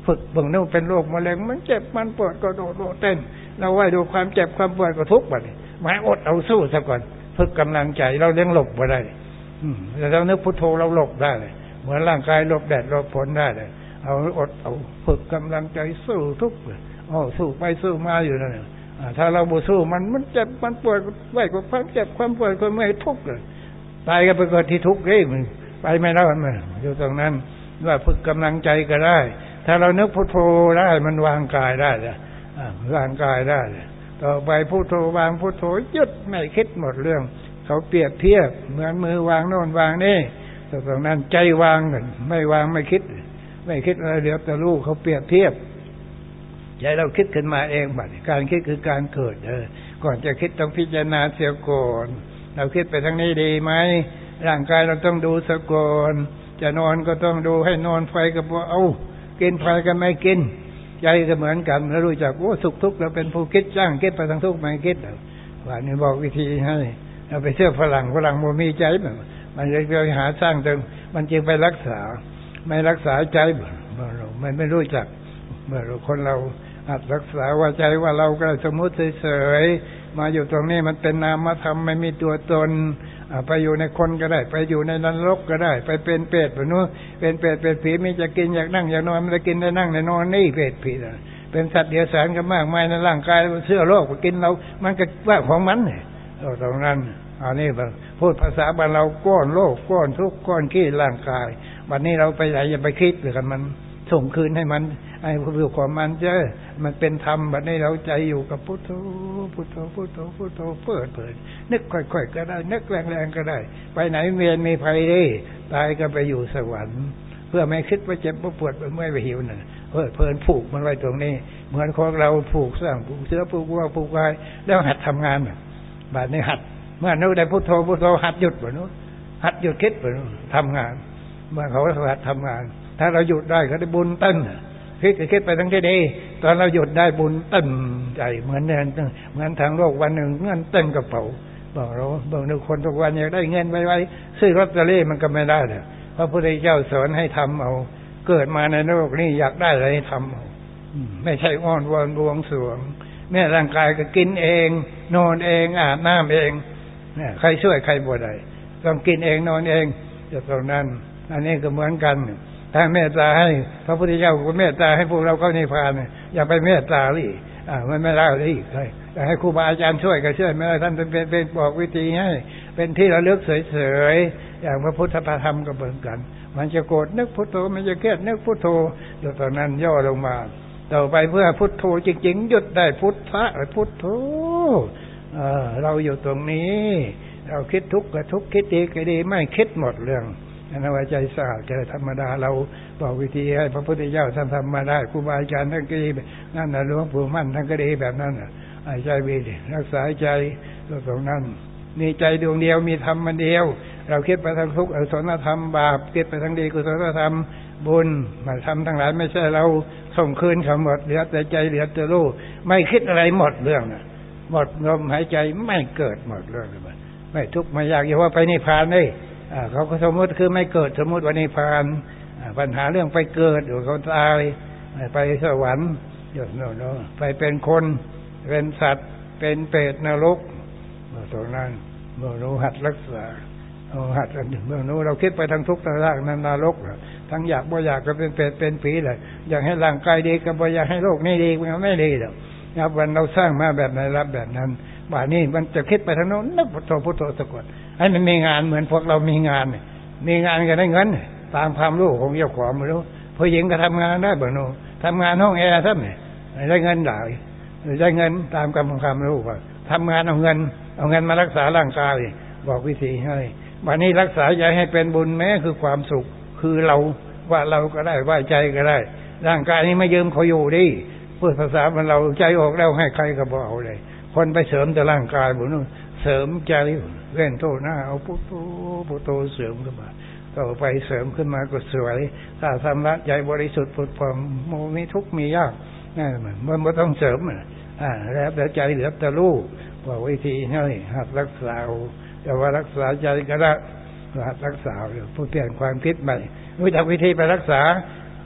ฝึกบางนู้นเป็นโรคมะเร็งมันเจ็บมันปวดก็โดดเต้นเราไหวดูความเจ็บความปวดก็ทุกข์บัดนี้มาอดเอาสู้ซะก่อนฝึกกำลังใจเราเลี้ยงหลบบ่ได้แต่เรานึกพุทโธเราหลบได้เลยเหมือนร่างกายหลบแดดหลบฝนได้เลยเอาอดเอาฝึกกำลังใจสู้ทุกข์สู้ไปสู้มาอยู่นั่นถ้าเราบ่สู้มันเจ็บมันปวดไหวกับความเจ็บความปวดความเมื่อยทุกข์เลยตายก็ไปเกิดที่ทุกข์เลยมันไปไม่รอดมันอยู่ตรงนั้นว่าฝึกกำลังใจก็ได้ถ้าเรานึกพุทโธได้มันวางกายได้เลยวางกายได้ต่อไปพุทโธวางพุทโธหยุดไม่คิดหมดเรื่องเขาเปรียบเทียบเหมือนมือวางโน่นวางนี่ตรงนั้นใจวางกันไม่วางไม่คิดอะไรเดี๋ยวแต่รู้เขาเปรียบเทียบใจเราคิดขึ้นมาเองบัดการคิดคือการเกิดก่อนจะคิดต้องพิจารณาเสียก่อนเราคิดไปทางนี้ดีไหมร่างกายเราต้องดูเสียก่อนจะนอนก็ต้องดูให้นอนไฟก็บ่เอากินไฟก็ไม่กินใจก็เหมือนกันแล้วรู้จักสุขทุกข์เราเป็นผู้คิดจ้างคิดไปทางทุกข์ไม่คิดว่านี่บอกวิธีให้เราไปเชื่อฝรั่งบ่มีใจมันจะไปหาสร้างตึงมันจึงไปรักษาไม่รักษาใจเราไม่รู้จักเมื่อคนเราหัดรักษาว่าใจว่าเราก็สมมุติเฉยๆมาอยู่ตรงนี้มันเป็นนามธรรมไม่มีตัวตนไปอยู่ในคนก็ได้ไปอยู่ในนรกก็ได้ไปเป็นเปรตแบบนู้นเป็นเปรตเป็นผีมีจะกินอยากนั่งอยากนอนมันจะกินได้นั่งได้นอนนี่เปรตผีเป็นสัตว์เดรัจฉานกันมากมายในร่างกายเสื้อโลกกินเรามันก็ว่าของมันเนี่ยตรงนั้นอันนี้พูดภาษาบ้านเราก้อนโลกก้อนทุกข์ก้อนขี้ร่างกายวันนี้เราไปไหนอย่าไปคิดเลยกันมันส่งคืนให้มันไอ้ผู้รู้ความมันมันเป็นธรรมบัดนี้เราใจอยู่กับพุทโธพุทโธพุทโธพุทโธเปิดนึกค่อยๆก็ได้นึกแรงๆก็ได้ไปไหนเวียนมีภัยดิตายก็ไปอยู่สวรรค์เพื่อไม่คิดว่าเจ็บว่าปวดว่าเมื่อยว่าหิวนั่นเพลินผูกมันไว้ตรงนี้เหมือนของเราผูกสร้างผูกเสือผูกวัวผูกควายแล้วหัดทำงานบัดนี้หัดเมื่อนู้นได้พุทโธพุทโธหัดหยุดบ่นู้นหัดหยุดคิดบ่นู้นทำงานเมื่อเขาหัดทำงานถ้าเราหยุดได้ก็ได้บุญตั้งคิดไปทั้งที่ดีตอนเราหยุดได้บุญตั้งใจเหมือนทางโลกวันหนึ่งเงินเต็มกระเป๋าบอกเราบอกนึกคนทุกวันอยากได้เงินไว้ซื้อลอตเตอรี่มันก็ไม่ได้เลยพระพุทธเจ้าสอนให้ทำเอาเกิดมาในโลกนี้อยากได้อะไรทำเอาไม่ใช่อ้อนวอนบวงสรวงแม่ร่างกายก็กินเองนอนเองอาบน้ำเองเนี่ยใครช่วยใครบ่ได้ต้องกินเองนอนเองจะตรงนั้นอันนี้ก็เหมือนกันถ้าเมตตาให้พระพุทธเจ้าก็เมตตาให้พวกเราเข้านิพพานอย่าไปเมตตาเลยมันไม่ได้เลยแต่ให้ครูบาอาจารย์ช่วยก็ช่วยไม่ได้ท่านเป็นบอกวิธีให้เป็นที่ระลึกเฉยๆอย่างพระพุทธธรรมก็เหมือนกันมันจะโกรธนึกพุทโธมันจะเครียดนึกพุทโธอยู่ตอนนั้นย่อลงมาต่อไปเพื่อพุทโธจริงๆหยุดได้พุทธะพุทโธเราอยู่ตรงนี้เราคิดทุกข์ก็ทุกข์คิดดีก็ดีไม่คิดหมดเรื่องนั่นว่าใจสะอาดใจธรรมดาเราบอกวิธีให้พระพุทธเจ้าท่านทำมาได้ครูบาอาจารย์ท่านก็ดีนั่นน่ะหลวงปู่มั่นท่านก็ดีแบบนั้นใจวิริรักษาใจตรงนั้นมีใจดวงเดียวมีธรรมมันเดียวเราคิดไปทางทุกข์อกุศลธรรมบาปคิดไปทางดีกุศลธรรมบุญมาทำทั้งหลายไม่ใช่เราส่งคืนเขาหมดเหลือแต่ใจเหลือแต่รู้ไม่คิดอะไรหมดเรื่องน่ะหมดลมหายใจไม่เกิดหมดเรื่องเลยไม่ทุกข์ไม่ยากอย่าว่าไปนิพพานเลยเขาก็สมมติคือไม่เกิดสมมติว่านิพพานปัญหาเรื่องไปเกิดหรือเขาตายไปสวรรค์ไปเป็นคนเป็นสัตว์เป็นเปรตนรกตรงนั้นเมื่อรู้หัดรักษาหัดเมื่อรู้เราคิดไปทางทุกข์ทางรากนรกทั้งอยากบ่อยากก็เป็นเปรตเป็นผีเลยอยากให้ร่างกายดีก็บ่อยากให้โลกนี้ดีมันไม่ดีหรอกครับวันเราสร้างมาแบบไหนรับแบบนั้นบ่านี้มันจะคิดไปทางโน้นนึกพุทโธพุทโธสะกดให้มันมีงานเหมือนพวกเรามีงานก็ได้เงินตามความรู้ของเจ้าของไม่รู้ผู้หญิงก็ทำงานได้บ่โนทำงานห้องแอร์ซะเนี่ยได้เงินหลายได้เงินตามความรู้ว่าทำงานเอาเงินมารักษาร่างกายบอกวิธีให้วันนี้รักษาใจให้เป็นบุญแม้คือความสุขคือเราว่าเราก็ได้ว่าใจก็ได้ร่างกายนี้ไม่ยืมเขาอยู่ดิพูดภาษามันเราใจออกแล้วให้ใครก็บอกเอาเลยคนไปเสริมแต่ร่างกายบ่โนเสริมใจเว้นโทษหน้าเอาพุทโธพุทโธเสริมขึ้นมาต่อไปเสริมขึ้นมาก็สวยถ้าสำระใจบริสุทธิ์ผุดผ่องโมมีทุกข์มียากนั่นมันไม่ต้องเสริมแล้วแต่ใจเหลือแต่รู้ว่าวิธีนี่หัดรักษาแต่ว่ารักษาใจก็ได้หัดรักษาผู้เปลี่ยนความคิดใหม่รู้จักวิธีไปรักษา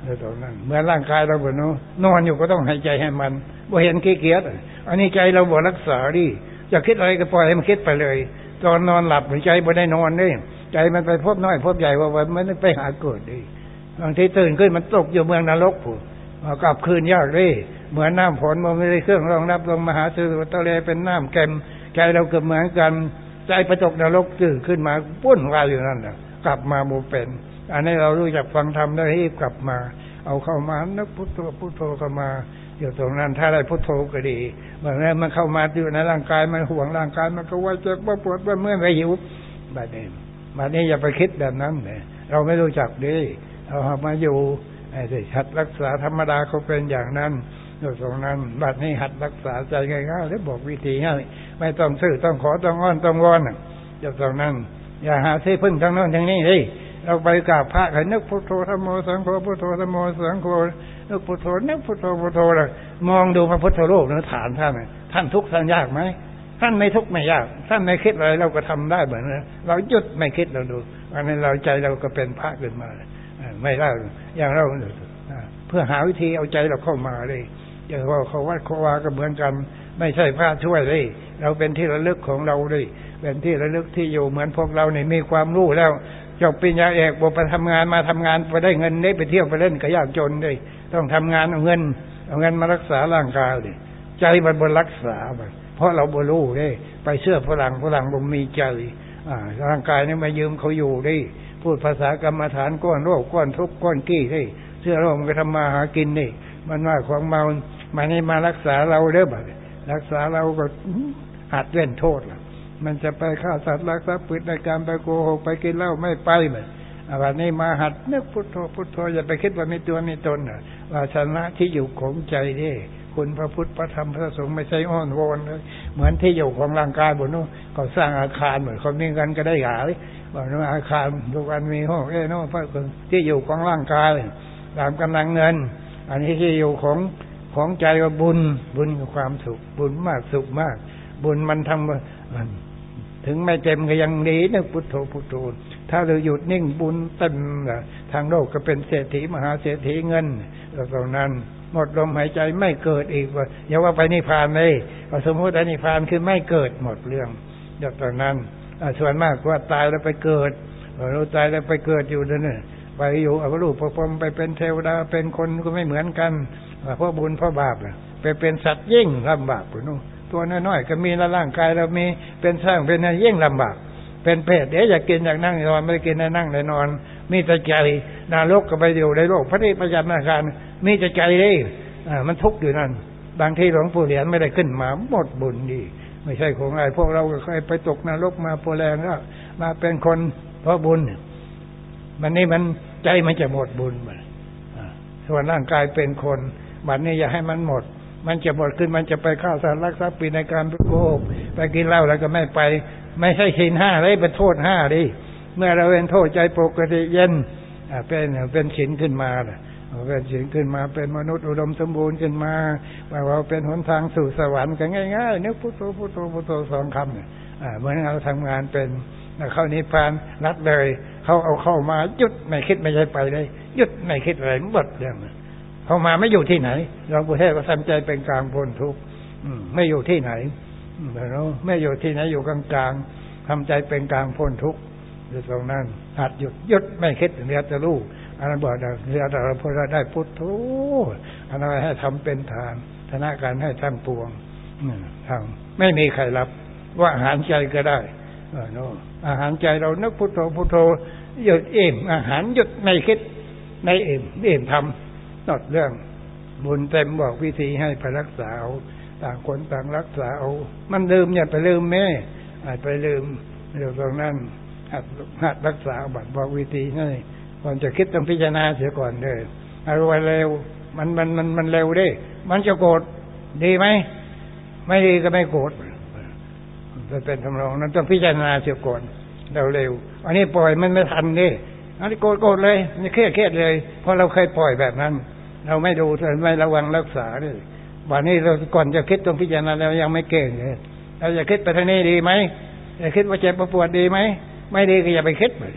ตรงนั้นเมื่อร่างกายเราบ่นอนอยู่ก็ต้องหายใจให้มันบ่เห็นขี้เกียจอันนี้ใจเราบ่รักษาดิจะคิดอะไรก็ปล่อยให้มันคิดไปเลยตอนนอนหลับใจบ่ได้นอนนี่ใจมันไปพบน้อยพบใหญ่ว่ามันไปหาเกิดดิบางทีตื่นขึ้นมันตกอยู่เมืองนรกผู้กลับคืนยากดิเหมือนน้ำฝนมันไม่ได้เครื่องรองรับลงมหาสมุทรทะเลเป็นน้ำเค็มใจเราเกือบเหมือนกันใจไปตกนรกตื่นขึ้นมาปุ้นวายอยู่นั่นน่ะกลับมาโมเป็นอันนี้เรารู้จักฟังธรรมได้รีบกลับมาเอาเข้ามานึกพุทโธพุทโธเข้ามาอยู่ตรงนั้นถ้าได้พุทโธก็ดีบางทีมันเข้ามาอยู่ในร่างกายมันห่วงร่างกายมันก็ว่าเจ็บว่าปวดว่าเมื่อยว่าหิวแบบนี้อย่าไปคิดแบบนั้นเลยเราไม่รู้จักดิเรามาอยู่ไอ้ที่หัดรักษาธรรมดาเขาเป็นอย่างนั้นอยู่ตรงนั้นบัดนี้หัดรักษาใจง่ายๆแล้วบอกวิธีให้ไม่ต้องซื้อต้องขอต้องอ้อนต้องวอนอยู่ตรงนั้นอย่าหาที่พึ่งทางโน้นทางนี้เลยเราไปกราบพระให้นึกพุทโธธัมโมสังโฆพุทโธธัมโมสังโฆนึกพุทโธนึกพุทโธพุทโธเลยมองดูพระพุทธรูปแล้วถามท่านทุกข์ท่านยากไหมท่านไม่ทุกข์ไม่ยากท่านไม่คิดอะไรเราก็ทำได้เหมือนนั้นเราหยุดไม่คิดเราดูอันนี้เราใจเราก็เป็นพระขึ้นมาไม่ได้อย่างเราเพื่อหาวิธีเอาใจเราเข้ามาเลยอย่างว่าเขาวัดเขาวาก็เหมือนกันไม่ใช่พระช่วยเลยเราเป็นที่ระลึกของเราเลยเป็นที่ระลึกที่อยู่เหมือนพวกเราเนี่ยมีความรู้แล้วจบปริญญาเอกบอกไปทำงานมาทำงานไปได้เงินได้ไปเที่ยวไปเล่นก็ยากจนเลยต้องทำงานเอาเงินมารักษาร่างกายเลยใจมันบนรักษาเพราะเราบรู้เลยไปเชื่อฝรั่งบ่มีใจร่างกายนี่มายืมเขาอยู่ได้พูดภาษากรรมฐานก้อนโรคก้อนทุกข์ก้อนกี้ได้เชื่อโรคมันก็ทำมาหากินนี่มันว่าของเมามันนี่มารักษาเราเด้อบัดรักษาเราก็หัดเล่นโทษล่ะมันจะไปฆ่าสัตว์ลักทรัพย์ผิดในการไปโกหกไปกินเหล้าไม่ไปเลยวันนี้มาหัดนึกพุทโธพุทโธอย่าไปคิดว่ามีตัวมีตนว่าชนะที่อยู่ของใจนี่คุณพระพุทธพระธรรมพระสงฆ์ไม่ใช่อ้อนวอนเลยเหมือนที่อยู่ของร่างกายบนนู้นก็สร้างอาคารเหมือนคนมีเงินก็ได้หาบอกว่าอาคารทุกวันมีห้องโน่นพระที่อยู่ของร่างกายตามกำลังเงินอันนี้ที่อยู่ของใจว่าบุญคือความสุขบุญมากสุขมากบุญมันทำถึงไม่เต็มก็ยังดีนะพุทโธพุทโธถ้าเราหยุดนิ่งบุญเต็มทางโลกก็เป็นเศรษฐีมหาเศรษฐีเงินตรงนั้นหมดลมหายใจไม่เกิดอีกว่าอย่าว่าไปนิพพานเลยสมมติว่านิพพานคือไม่เกิดหมดเรื่องตรงนั้นส่วนมากว่าตายแล้วไปเกิดเราตายแล้วไปเกิดอยู่นั่นน่ะไปอยู่อรูปภพไปเป็นเทวดาเป็นคนก็ไม่เหมือนกันเพราะบุญเพราะบาปไปเป็นสัตว์ยิ่งลำบากนู่นตัวน้อยๆก็มีแล้วร่างกายเรามีเป็นสร้างเป็นอะไรยิ่งลำบากเป็นเพศอยากกินอยากนั่งนอนไม่ได้กินได้นั่งได้นอนมีแต่ใจนรกก็ไปอยู่ในโลกพระนิพพานอาการมีแต่ใจเลยมันทุกข์อยู่นั่นบางทีหลวงปู่เหรียญไม่ได้ขึ้นมาหมดบุญดีไม่ใช่ของอะไรพวกเราก็เคยไปตกนรกมาโปรแรงแล้วมาเป็นคนเพราะบุญมันนี่มันใจมันจะหมดบุญส่วนร่างกายเป็นคนบัดนี้อย่าให้มันหมดมันจะหมดขึ้นมันจะไปฆ่าสัตว์ลักทรัพย์ผิดในการโกหกไปกินเหล้าแล้วก็ไม่ไปไม่ใช่ศีล5เลยเป็นโทษ5ดิเมื่อเราเป็นโทษใจปกติเย็นเป็นศีลขึ้นมาเป็นศีลขึ้นมาเป็นมนุษย์อุดมสมบูรณ์ขึ้นมาว่าเป็นหนทางสู่สวรรค์กันง่ายๆนึกพุทโธพุทโธพุทโธ2 คำเหมือนเราทำงานเป็นเข้านิพพานนัดเลยเขาเอาเข้ามาหยุดไม่คิดไม่ใช่ไปเลยหยุดไม่คิดอะไรหมดเรื่องเขามาไม่อยู่ที่ไหนหลวงปู่เทศก็ทำใจเป็นกลางพ้นทุกข์ไม่อยู่ที่ไหนไม่อยู่ที่ไหนอยู่กลางๆทำใจเป็นกลางพ้นทุกข์อยู่ตรงนั้นหัดหยุดไม่คิดเรียกจะรู้อันนั้นบอกเรียกเราพอได้พุทโธอันนั้นให้ทำเป็นทานธนาการให้ทั้งปวงทำไม่มีใครรับว่าอาหารใจก็ได้อาหารใจเรานึกพุทโธพุทโธหยุดเอ็มอาหารหยุดไม่คิดในเอ็มทำนอดเรื่องบุญเต็มบอกวิธีให้ไปรักษาเอาต่างคนต่างรักษาเอามันลืมอย่าไปลืมแม่ไปลืมเรื่องตรงนั้นหัดรักษาบัตรบอกวิธีให้ก่อนจะคิดต้องพิจารณาเสียก่อนเลยอะไรเร็วมันเร็วดิมันจะโกรธดีไหมไม่ดีก็ไม่โกรธจะเป็นทำนองนั้นต้องพิจารณาเสียก่อนเร็วอันนี้ปล่อยมันไม่ทันดิอันนี้โกรธเลยนี่เครียดเลยเพราะเราเคยปล่อยแบบนั้นเราไม่ดูไม่ระวังรักษาเลยวันนี้เราก่อนจะคิดต้องพิจารณาเรายังไม่เก่งเลยเราจะคิดไปทางนี้ดีไหมจะคิดว่าเจ็บปวดดีไหมไม่ดีก็อย่าไปคิดเลย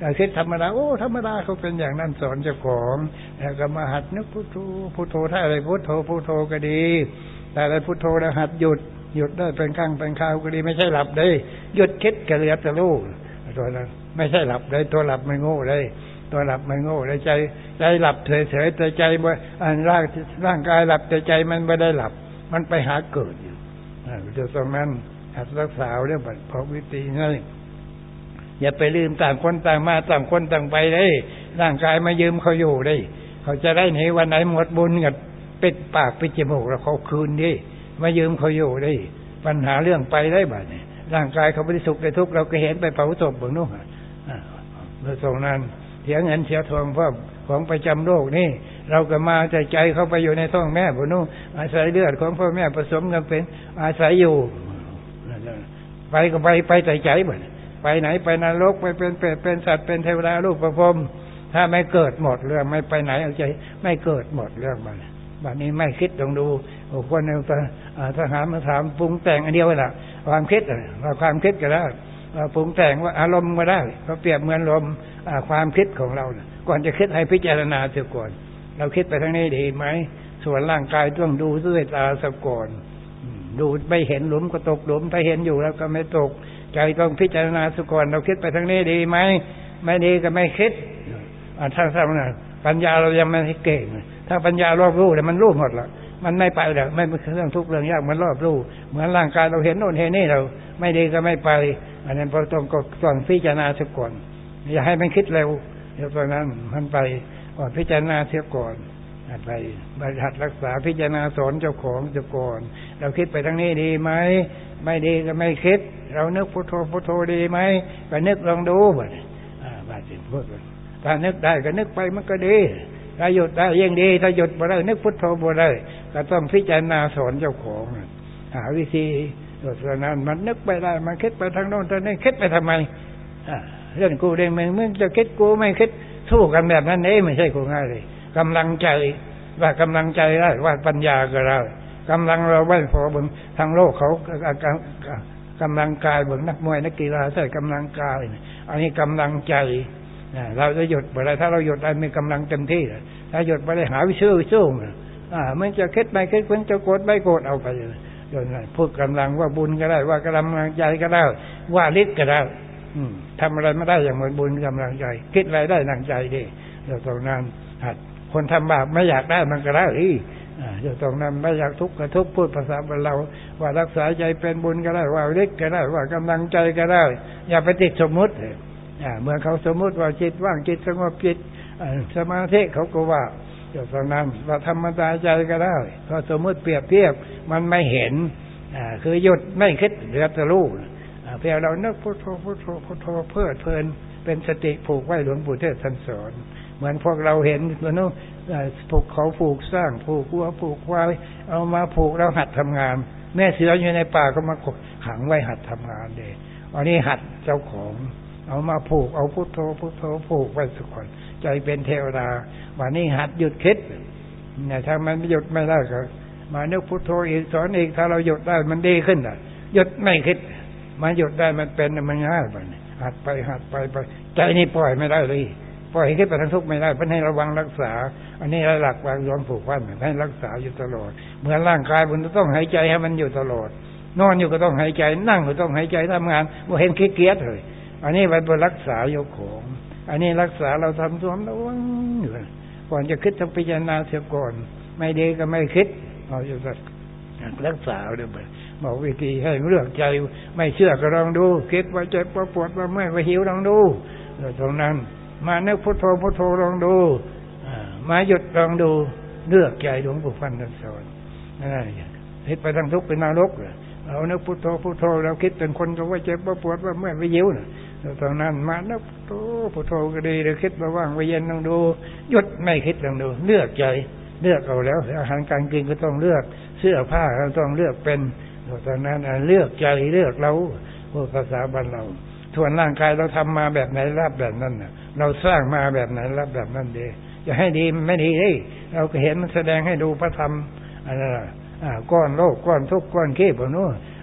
คิดธรรมดาโอ้ธรรมดาเขาเป็นอย่างนั้นสอนเจ้าของแล้วก็มาหัดนึกพุทโธพุทโธถ้าอะไรพุทโธพุทโธก็ดีแต่อะไรพุทโธแล้วหัดหยุดได้เป็นครั้งเป็นคราวก็ดีไม่ใช่หลับได้หยุดคิดกระเหลือจะรู้ตัวนั้นไม่ใช่หลับได้ตัวหลับไม่โง่ได้ตัวหลับไม่โง่ได้ใจหลับเฉยๆแต่ใจร่างกายหลับแต่ใจมันไม่ได้หลับมันไปหาเกิดอยู่ตรงนั้นหัดรักษาเรื่องบัตรพอวิธีนั่นอย่าไปลืมต่างคนต่างมาต่างคนต่างไปได้ร่างกายมายืมเขาอยู่ได้เขาจะได้หนีวันไหนหมดบุญกับปิดปากปิดจมูกแล้วเขาคืนดิมายืมเขาอยู่ได้ปัญหาเรื่องไปได้บัดนี้ร่างกายเขาไม่ได้สุขได้ทุกข์เราก็เห็นไปเผาศพบางนู่นโดยตรงนั้นเสียเงินเสียทองเพราะของประจำโลกนี่เราก็มาใจเข้าไปอยู่ในท้องแม่บางนู่นอาศัยเลือดของพ่อแม่ผสมกันเป็นอาศัยอยู่ไปก็ไปใจบัดไปไหนไปนรกไปเป็นเปรตเป็นสัตว์เป็นเทวดาลูกประพรหมถ้าไม่เกิดหมดเรื่องไม่ไปไหนเอาใจไม่เกิดหมดเรื่องบัดนี้ไม่คิดลองดูคนในทหารมาถามปรุงแต่งอันเดียวน่ะความคิดว่าความคิดก็ได้ปรุงแต่งว่าอารมณ์ก็ได้เขาเปรียบเหมือนลมความคิดของเราก่อนจะคิดให้พิจารณาเสียก่อนเราคิดไปทางนี้ดีไหมส่วนร่างกายต้องดูด้วยตาสะก่อนดูไม่เห็นหลุมก็ตกหลุมถ้าเห็นอยู่แล้วก็ไม่ตกใจต้องพิจารณาสักก่อนเราคิดไปทางนี้ดีไหมไม่ดีก็ไม่คิดถ้าปัญญาเรายังไม่เก่งถ้าปัญญารอบรู้แต่มันรู้หมดละมันไม่ไปแล้วไม่เป็นเรื่องทุกข์เรื่องยากมันรอบรู้เหมือนร่างกายเราเห็นโน่นเห็นนี่เราไม่ดีก็ไม่ไปอันนั้นพอต้องพิจารณาสักก่อนอย่าให้มันคิดเร็วเดี๋ยวตอนนั้นมันไปก่อนพิจารณาเสียก่อนไปบริหัดรักษาพิจารณาสอนเจ้าของเจ้าก่อนเราคิดไปทางนี้ดีไหมไม่ดีก็ไม่คิดเรานึกพุทโธพุทโธดีไหมก็นึกลองดูบ่บาดเจ็บพูดถ้านึกได้ก็นึกไปมันก็ดีถ้าหยุดได้ยิ่งดีถ้าหยุดบ่ได้นึกพุทโธบ่ได้ก็ต้องพิจารณาสอนเจ้าของหาวิธีโดยนั้นมันนึกไปได้มันคิดไปทางโน้นทางนี้คิดไปทำไมเรื่องกูเองมึงจะคิดกูไม่คิดสู้กันแบบนั้นไม่ใช่กูง่ายเลยกำลังใจว่ากำลังใจได้ว่าปัญญาก็ได้กำลังเราไม่พอเบิ่งทางโลกเขากำลังกายเบิ่งนักมวยนักกีฬาใส่กำลังกายอันนี้กำลังใจเราจะหยุดไปได้ถ้าเราหยุดได้มีกำลังเต็มที่ถ้าหยุดไปได้หาวิธีสู้มันจะคิดไม่คิดมันจะโกรธไม่โกรธเอาไปจนพูดกำลังว่าบุญก็ได้ว่ากำลังใจก็ได้ว่าฤทธิ์ก็ได้ทำอะไรไม่ได้อย่างเหมือนบุญกำลังใจคิดอะไรได้ดังใจดีเราตรงนั้นหัดคนทำบาปไม่อยากได้มันก็ได้อยู่ตรงนั้นไม่อยากทุกข์ก็ทุกข์พูดภาษาเราว่ารักษาใจเป็นบุญก็ได้ว่าฤทธิ์ก็ได้ว่ากำลังใจก็ได้อย่าไปติดสมมุติเมื่อเขาสมมุติว่าจิตว่างจิตสงบจิตสมาธิเขาก็ว่าอยู่ตรงนั้นว่าธรรมดาใจก็ได้ก็สมมุติเปรียบเทียบมันไม่เห็นคือหยุดไม่คิดเหลือแต่รู้เพียงเรานึกพุทโธพุทโธพุทโธเพื่อเพลินเป็นสติผูกไว้หลวงปู่เทศท่านสอนเหมือนพวกเราเห็นว่านู้ผูกเขาผูกสร้างผูกวัวผูกควายเอามาผูกเราหัดทำงานแม่เสืออยู่ในป่าก็มาขังไว้หัดทำงานเลยอันนี้หัดเจ้าของเอามาผูกเอาพุทโธพุทโธผูกไว้สักคนใจเป็นเทวดาวันนี้หัดหยุดคิดเนี่ยถ้ามันหยุดไม่ได้ก็มานึกพุทโธอีกสอนอีกถ้าเราหยุดได้มันดีขึ้นหยุดไม่คิดมาหยุดได้มันเป็นมันง่ายไปหัดไปใจนี่ปล่อยไม่ได้เลยปล่อยให้คิดไปทั้งทุกข์ไม่ได้เพราะให้ระวังรักษาอันนี้หลักวางย้อนผูกพันให้รักษาอยู่ตลอดเหมือนร่างกายมันต้องหายใจให้มันอยู่ตลอดนอนอยู่ก็ต้องหายใจนั่งก็ต้องหายใจทำงานว่าเห็นขี้เกียจเลยอันนี้ไว้บนรักษาโยของอันนี้รักษาเราทำสวมระวังอยู่ก่อนจะคิดต้องพิจารณาเสียก่อนไม่ดีก็ไม่คิดเอาอยู่รักษาเดี๋ยวบอกวิธีให้เลือกใจไม่เชื่อก็ลองดูคิดว่าเจ็บว่าปวดว่าเมื่อยว่าหิวลองดูตรงนั้นมานึกพุทโธพุทโธลองดูมาหยุดลองดูเลือกใจหลวงปู่ฟันท่านสอนนั่นคิดไปทางทุกข์เป็นนรกเรานึกพุทโธพุทโธเราคิดเป็นคนก็ว่าเจ็บว่าปวดว่าเมื่อยว่าหิวตรงนั้นมานึกพุทโธพุทโธก็ดีหรือคิดว่าว่างว่าเย็นลองดูหยุดไม่คิดลองดูเลือกใจเลือกเอาแล้วอาหารการกินก็ต้องเลือกเสื้อผ้าเราต้องเลือกเป็นตอนนั้นเลือกใจเลือกเราพูดภาษาบ้านเราส่วนร่างกายเราทำมาแบบไหนรับแบบนั้นเราสร้างมาแบบไหนรับแบบนั้นดีจะให้ดีไม่ดีเราก็เห็นมันแสดงให้ดูพระธรรมก้อนโลกก้อนทุกข์ก้อนขี้พวกนู้น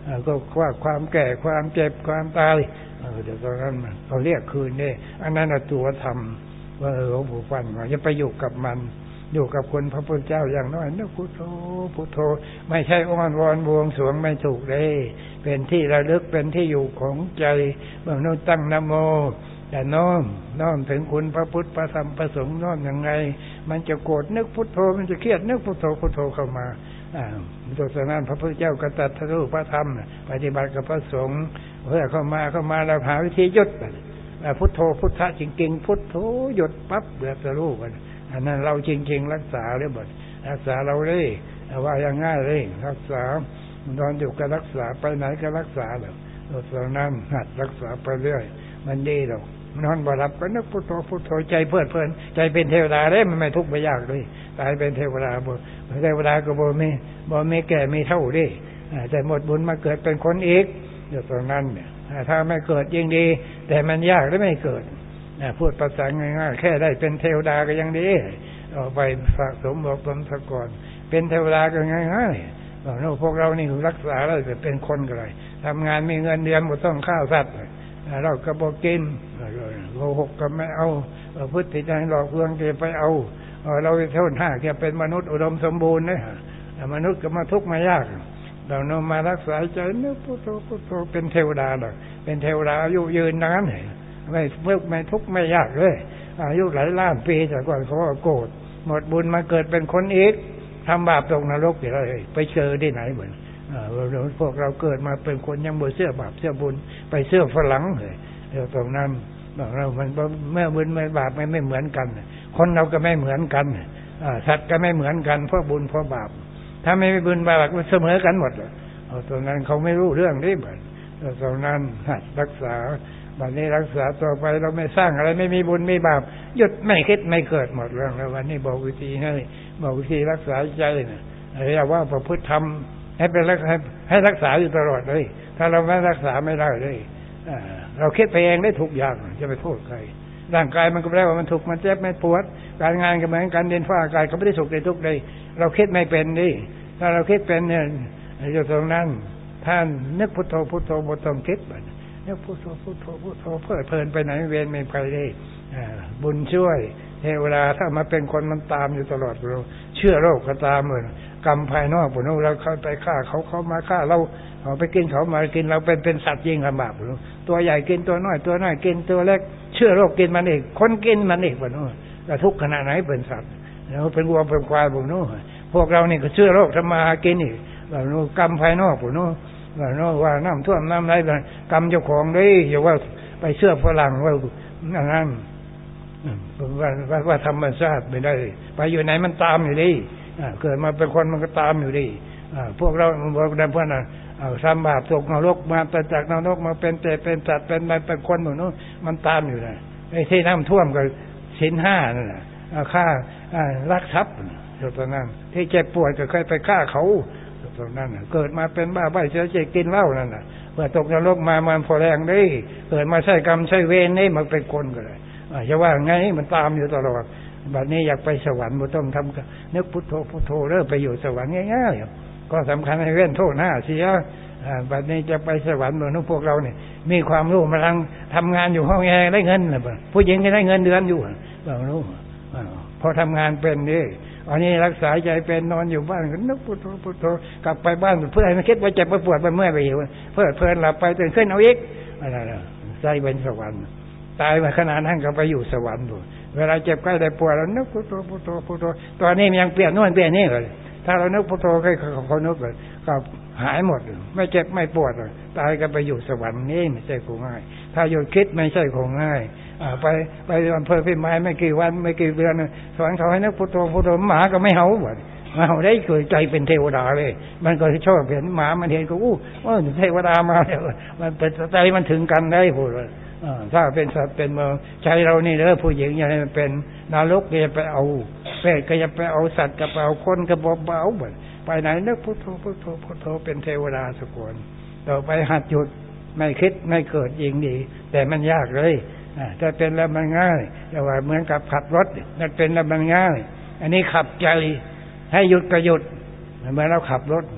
ก็ว่าความแก่ความเจ็บความตายเดี๋ยวตอนนั้นเขาเรียกคืนนี่อันนั้นตัวธรรมว่าหลวงปู่ฟันว่าจะไปอยู่กับมันอยู่กับคนพระพุทธเจ้าอย่างน้อยนึกพุทโธพุทโธไม่ใช่อ้อนวอนบวงสรวงไม่ถูกเลยเป็นที่ระลึกเป็นที่อยู่ของใจเมื่อนู้นตั้งนะโมแต่น้อมถึงคุณพระพุทธพระธรรมพระสงฆ์น้อมยังไงมันจะโกรธนึกพุทโธมันจะเครียดนึกพุทโธพุทโธเข้ามาโดยฉะนั้นพระพุทธเจ้าก็ตรัสรู้พระธรรมปฏิบัติกับพระสงฆ์เพื่อเข้ามาเราหาวิธีหยุดพุทโธพุทธะจริงๆพุทโธหยุดปั๊บเดือดรู้กันอันนั้นเราจริงๆรักษาหรือบ่รักษาเราเลยว่าอย่างง่ายเลยรักษานอนอยู่ก็รักษาไปไหนก็รักษาแล้วโดยฉะนั้นหัดรักษาไปเรื่อยมันดีหรอกนอนบ่หลับก็นึกพุทโธพุทโธใจเพลินใจเป็นเทวดาเลยมันไม่ทุกข์ไม่ยากเลยตายเป็นเทวดาบ่เทวดาก็บ่ไม่แก่ไม่เท่าดิแต่หมดบุญมาเกิดเป็นคนอีกเดี๋ยวตรงนั้นเนี่ยถ้าไม่เกิดยิ่งดีแต่มันยากและไม่เกิดพูดภาษาง่ายๆแค่ได้เป็นเทวดาก็ยังดีเอาไปฝากสมบอกตนซะก่อนเป็นเทวดาก็ง่ายๆพวกเรานี่รักษาแล้วจะเป็นคนก็เลยทำงานมีเงินเดือนหมดต้องข้าวสัตว์เราก็บอกกินโกหกก็ไม่เอาพฤติกรรมหลอกลวงจะไปเอาเราไปโทษห้าแค่เป็นมนุษย์อุดมสมบูรณ์นะมนุษย์ก็มาทุกข์มายากเราโน้มมารักษาใจนึกพุทโธพุทโธเป็นเทวดาหรอกเป็นเทวดาอายุยืนนานไม่ทุกข์ไม่ยากเลยอายุหลายล้านปีแต่ก่อนเขาว่าโกรธหมดบุญมาเกิดเป็นคนอีกทำบาปตกนรกอยู่แล้วไปเจอที่ไหนเหมือนพวกเราเกิดมาเป็นคนยังบ่เสื้อบาปเสื้อบุญไปเสื้อฝรั่งเลยตรงนั้นเรามันเมื่อบุญเมื่อบาปไม่เหมือนกันคนเราก็ไม่เหมือนกันสัตว์ก็ไม่เหมือนกันเพราะบุญเพราะบาปถ้าไม่มีบุญบาปมันเสมอกันหมดเลยตรงนั้นเขาไม่รู้เรื่องนี้เหมือนตรงนั้นรักษาวันนี้รักษาต่อไปเราไม่สร้างอะไรไม่มีบุญไม่บาปหยุดไม่คิดไม่เกิดหมดเรื่องแล้ววันนี้บอกวิธีให้บอกวิธีรักษาใจนะเรียกว่าประพฤติธรรมให้รักษาอยู่ตลอดเลยถ้าเราไม่รักษาไม่ได้เลยเราคิดไปเองได้ทุกอย่างจะไปโทษใครร่างกายมันก็แปลว่ามันถูกมันเจ็บไม่ปวดการงานก็เหมือนกันเดินฟ้าอากาศก็ไม่ได้สุขได้ทุกข์เลยเราคิดไม่เป็นดิถ้าเราคิดเป็นเนี่ยอยู่ตรงนั้นท่านนึกพุทโธพุทโธบ่ต้องคิดแบบนึกพุทโธพุทโธพุทโธเพลินไปไหนเวรไม่ไปเลยบุญช่วยเทวดาถ้ามาเป็นคนมันตามอยู่ตลอดเราเชื่อโรคก็ตามเหมือนกรรมภายนอกปุโนเราเข้าไปฆ่าเขามาฆ่าเราเอาไปกินเขามากินเราเป็นสัตว์ยิ่งลำบากปุโนตัวใหญ่กินตัวน้อยกินตัวเล็กเชื่อโรคกินมันเองคนกินมันเองปุโนกระทุกขนาดไหนเป็นสัตว์แล้วเป็นวัวเป็นควายปุโนพวกเรานี่ก็เชื่อโรคทำมากินอีกปุโนกรรมภายนอกปุโนว่าน้ำท่วมน้ำไหลกรรมเจ้าของด้วยอย่าว่าไปเชื่อฝรั่งว่าอย่างนั้นว่าธรรมชาติไม่ได้ไปอยู่ไหนมันตามอยู่ดิเกิดมาเป็นคนมันก็ตามอยู่ดิพวกเราบอกได้เพื่อนทำบาปตกนรกมาแต่จากนรกมาเป็นสัตว์เป็นคนหมดนู้นมันตามอยู่นะไอ้ที่น้ำท่วมก็ศีลห้านั่นแหละฆ่าลักทรัพย์ตอนนั้นที่เจ็บปวดก็เคยไปฆ่าเขาตรงนั้นเกิดมาเป็นบ้าใบเสียใจกินเหล้านั่นน่ะเมื่อตกนรกมามันพอแรงได้เกิดมาใช้กรรมใช้เวรนี่มันเป็นคนก็เลยจะว่าไงมันตามอยู่ตลอดบัดนี้อยากไปสวรรค์บ่ต้องทำนึกพุทโธพุทโธเริ่มไปอยู่สวรรค์ง่ายๆก็สำคัญให้เว้นโทษหน้าเสียบัดนี้จะไปสวรรค์เหมือนพวกเราเนี่ยมีความรู้กำลังทำงานอยู่ห้องแอร์ได้เงินนะผู้หญิงก็ได้เงินเดือนอยู่เรารู้พอทำงานเป็นนี่อันนี้รักษาใจเป็นนอนอยู่บ้านก็นึกพุทโธพุทโธกลับไปบ้านเพื่อให้มันคิดว่าเจ็บปวดไปเมื่อยไปหิวเพื่อเพลินหลับไปตื่นขึ้นเอาอีกอะไรใจเป็นสวรรค์ตายมาขนาดนั้นก็ไปอยู่สวรรค์ดูเวลาเจ็บไข้ได้ปวดเรานึกพุทโธพุทโธพุทโธตอนนี้มันยังเปลี่ยนโน่นเปลี่ยนนี่เลยถ้าเรานึกพุทโธให้เขานึกเลยก็หายหมดไม่เจ็บไม่ปวดตายก็ไปอยู่สวรรค์นี่ไม่ใช่ของง่ายถ้าหยุดคิดไม่ใช่ของง่ายไปอำเภอพิมายไม่กี่วันไม่กี่เดือนสอนเขาให้นึกพุทโธพุทโธหมาก็ไม่เห่าบ่มาเห่าได้เคยใจเป็นเทวดาเลยมันก็ชอบเห็นหมามันเห็นก็เทวดามาแล้วมันเป็นใจมันถึงกันได้พูดเลยถ้าเป็นสัตว์เป็นเมืองใจเรานี่เด้อผู้หญิงอย่าให้มันเป็นนรกอย่าไปเอาเปรตก็อย่าไปเอาสัตว์ก็ไปเอาคนก็บ่เอาบ่ไปไหนนึกพุทโธพุทโธพุทโธเป็นเทวดาสกุลต่อไปหัดหยุดไม่คิดไม่เกิดยิ่งดีแต่มันยากเลยถ้าเป็นแล้วมันง่ายแต่ว่าเหมือนกับขับรถนั่นเป็นแล้วมันง่ายอันนี้ขับใจให้หยุดก็หยุดเหมือนเราขับรถ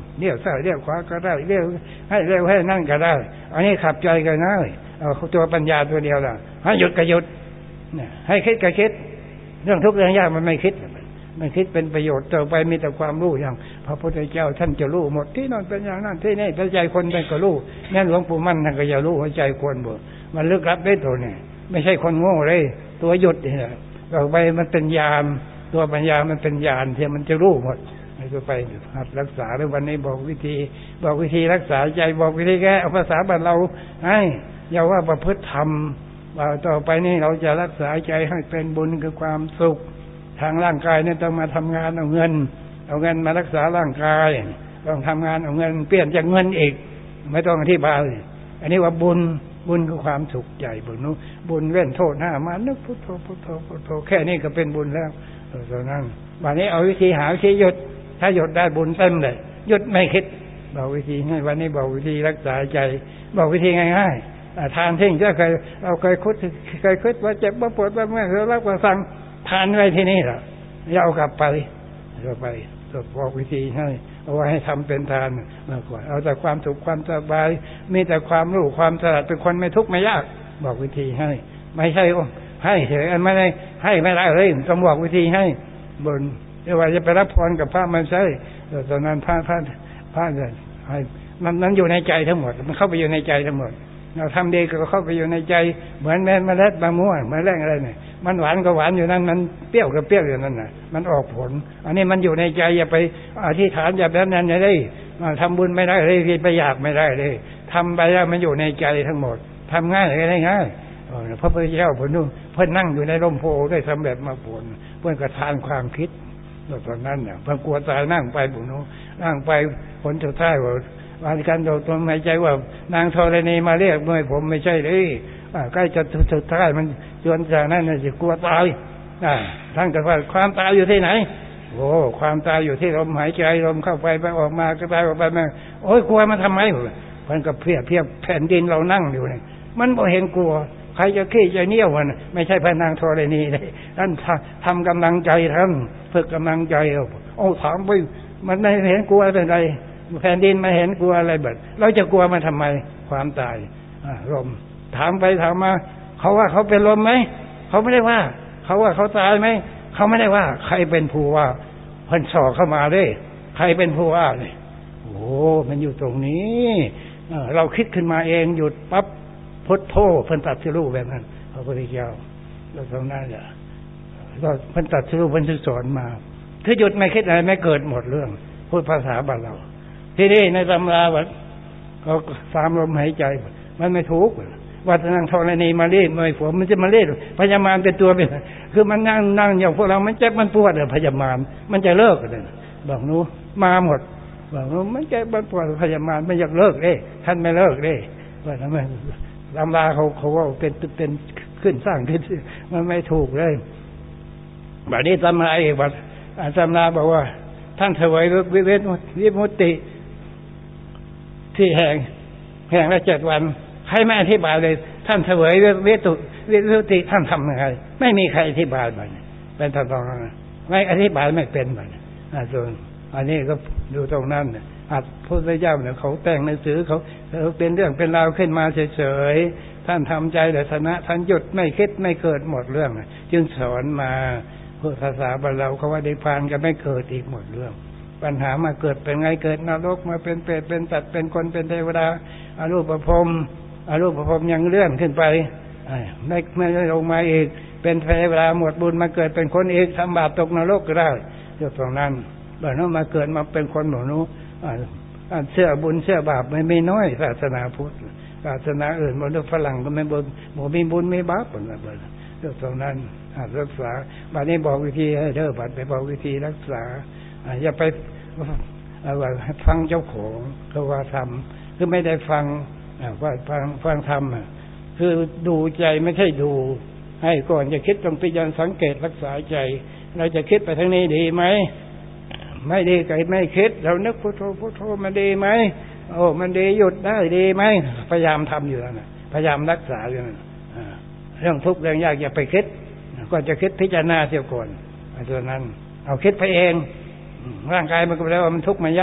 เลี้ยวซ้ายเลี้ยวขวาก็ได้เลี้ยวให้เร็วให้นั่นก็ได้อันนี้ขับใจก็ได้เอาตัวปัญญาตัวเดียวล่ะให้หยุดก็หยุดเนี่ยให้คิดก็คิดเรื่องทุกข์เรื่องยากมันไม่คิดมันคิดเป็นประโยชน์ต่อไปมีแต่ความรู้อย่างพระพุทธเจ้าท่านจะรู้หมดที่นั่นเป็นอย่างนั้นที่นี่ใจคนเป็นก็รู้แม่หลวงปู่มั่นท่านก็จะรู้หัวใจคนบ่มันลึกลับได้ตัวเนี่ยไม่ใช่คนโง่เลยตัวหยุดเนี่ยต่อไปมันเป็นญาณตัวปัญญามันเป็นญาณที่มันจะรู้หมดก็ไปหัดรักษาในวันนี้บอกวิธีรักษาใจบอกวิธีแก้เอาภาษาบ้านเราให้อย่าว่าประพฤติธรรมว่าต่อไปนี้เราจะรักษาใจให้เป็นบุญคือความสุขทางร่างกายเนี่ยต้องมาทำงานเอาเงินมารักษาร่างกายต้องทำงานเอาเงินเปลี่ยนจากเงินอีกไม่ต้องอธิบายอันนี้ว่าบุญคือความสุขใจบุญเว้นโทษหน้ามานึกพุทโธพุทโธพุทโธแค่นี้ก็เป็นบุญแล้วตอนนั้นวันนี้เอาวิธีหาวิธีหยุดถ้าหยุดได้บุญเต็มเลยหยุดไม่คิดบอกวิธีง่ายวันนี้บอกวิธีรักษาใจบอกวิธีง่ายๆทานทิ้งจะเคยคิดว่าเจ็บว่าปวดว่าเมื่อยเรารับว่าสั่งทานไว้ที่นี่แหละอย่าเอากลับไปบอกวิธีให้เอาไว้ให้ทำเป็นทานมากกว่าเอาแต่ความสุขความสบายมีแต่ความรู้ความฉลาดเป็นคนไม่ทุกข์ไม่ยากบอกวิธีให้ไม่ใช่ให้เฉยไม่ได้ให้ไม่ได้เลยต้องบอกวิธีให้บนเดี๋ยวว่าจะไปรับพรกับพระมันใช่ตอนนั้นพระเลยให้มันอยู่ในใจทั้งหมดมันเข้าไปอยู่ในใจทั้งหมดเราทำดีก็เข้าไปอยู่ในใจเหมือนเมล็ดมะม่วงเมล็ดอะไรเนี่ยมันหวานก็หวานอยู่นั่นมันเปรี้ยวก็เปรี้ยวอยู่นั่นน่ะมันออกผลอันนี้มันอยู่ในใจอย่าไปอธิษฐานแบบนั้นอย่าได้ทำบุญไม่ได้เลยไปอยากไม่ได้เลยทำไปแล้วมันอยู่ในใจทั้งหมดทำง่ายได้ง่ายพระพุทธเจ้าผลนู่นเพิ่นนั่งอยู่ในร่มโพได้สำเร็จมาผลเพิ่นกระทานความคิดตอนนั้นเนี่ยเพิ่นกลัวตายนั่งไปผลนู่นนั่งไปผลสุดท้ายว่าวันการโดดตัวในใจว่านางธรณีมาเรียกเมื่อผมไม่ใช่เลยใกล้จะสุดท้ายมันจนจากนั้นจะกลัวตายท่านก็ว่าความตายอยู่ที่ไหนโอ้ความตายอยู่ที่ลมหายใจลมเข้าไปออกมาก็ตายออกไปมาโอ้ยกลัวมันทำไมมันก็เพียบแผ่นดินเรานั่งอยู่เนี่ยมันบ่เห็นกลัวใครจะขี้จะเนี้ยวมันไม่ใช่พระนางธรณีเลยท่านทำกำลังใจท่านฝึกกำลังใจโอ้ถามไปมันไม่เห็นกลัวเป็นไรแผ่นดินไม่เห็นกลัวอะไรแบบเราจะกลัวมันทำไมความตายลมถามไปถามมาเขาว่าเขาเป็นลมไหมเขาไม่ได้ว่าเขาว่าเขาตายไหมเขาไม่ได้ว่าใครเป็นผู้ว่าเพิ่นสอบเข้ามาเลยใครเป็นผู้ว่าเนี่ยโอ้มันอยู่ตรงนี้เราคิดขึ้นมาเองหยุดปั๊บพุทโธเพิ่นตัดสิรู้แบบนั้นพระพุทธเจ้าเราตรงนั้นแหละก็เพิ่นตัดสิรู้เพิ่นสอนมาคือหยุดไม่คิดอะไรไม่เกิดหมดเรื่องพูดภาษาบ้านเราที่นี่ในตำราว่าเขาสามลมหายใจมันไม่ถูกวัฒนธรรมณีมาเล่นไม่ผมมันจะมาเล่นพยามารเป็นตัวเป็นคือมันนั่งอย่างพวกเรามันเจ็บมันปวดพยามารมันจะเลิกเลยบอกนู้มาหมดบอกนู้มันเจ็บมันปวดพยามารไม่อยากเลิกเลยท่านไม่เลิกเลยว่าทำไมตำราเขาว่าเป็นขึ้นสร้างขึ้นมันไม่ถูกเลยแบบนี้ตำราเอกว่าตำราบอกว่าท่านเถวยวิมุตติที่แห่งละ7 วันใครไม่อธิบายเลยท่านเถวยวิมุตติท่านทำยังไงไม่มีใครอธิบายมันเป็นตอนไม่อธิบายไม่เป็นมันส่วนอันนี้ก็ดูตรงนั้นพระพุทธเจ้าเนี่ยเขาแต่งหนังสือเขาเป็นเรื่องเป็นราวขึ้นมาเฉยๆท่านทำใจแต่ชนะท่านหยุดไม่คิดไม่เกิดหมดเรื่องจึงสอนมาพูดภาษาบ้านเราเขาว่าได้พานก็ไม่เกิดอีกหมดเรื่องปัญหามาเกิดเป็นไงเกิดนรกมาเป็นเปรตเป็นสัตว์เป็นคนเป็นเทวดาอรูปภพยังเลื่อนขึ้นไปไม่ได้ลงมาอีกเป็นเทวดาหมดบุญมาเกิดเป็นคนอีกทำบาปตกนรกก็ได้เรื่องตรงนั้นบ้านโน้นมาเกิดมาเป็นคนหนูเชื่อบุญเชื่อบาปไม่น้อยศาสนาพุทธศาสนาอื่นบนฝรั่งก็ไม่มีบุญไม่บาปเหมือนกันเรื่องตรงนั้นรักษาบัดนี้บอกวิธีให้เด้อบัดไปบอกวิธีรักษาอย่าไปฟังเจ้าของเขาว่าทำคือไม่ได้ฟังว่าฟังทำคือดูใจไม่ใช่ดูให้ก่อนจะคิดต้องพิจารณาสังเกตรักษาใจเราจะคิดไปทางนี้ดีไหมไม่ดีก็ไม่คิดเรานึกพุทโธพุทโธมันดีไหมโอ้มันดีหยุดได้ดีไหมพยายามทำอยู่นะพยายามรักษาอยู่นะเรื่องทุกข์เรื่องยากอย่าไปคิดก็จะคิดพิจารณาเสียก่อนตัวนั้นเอาคิดไปเองร่างกายมันก็แล้วว่ามันทุกข์มันยาก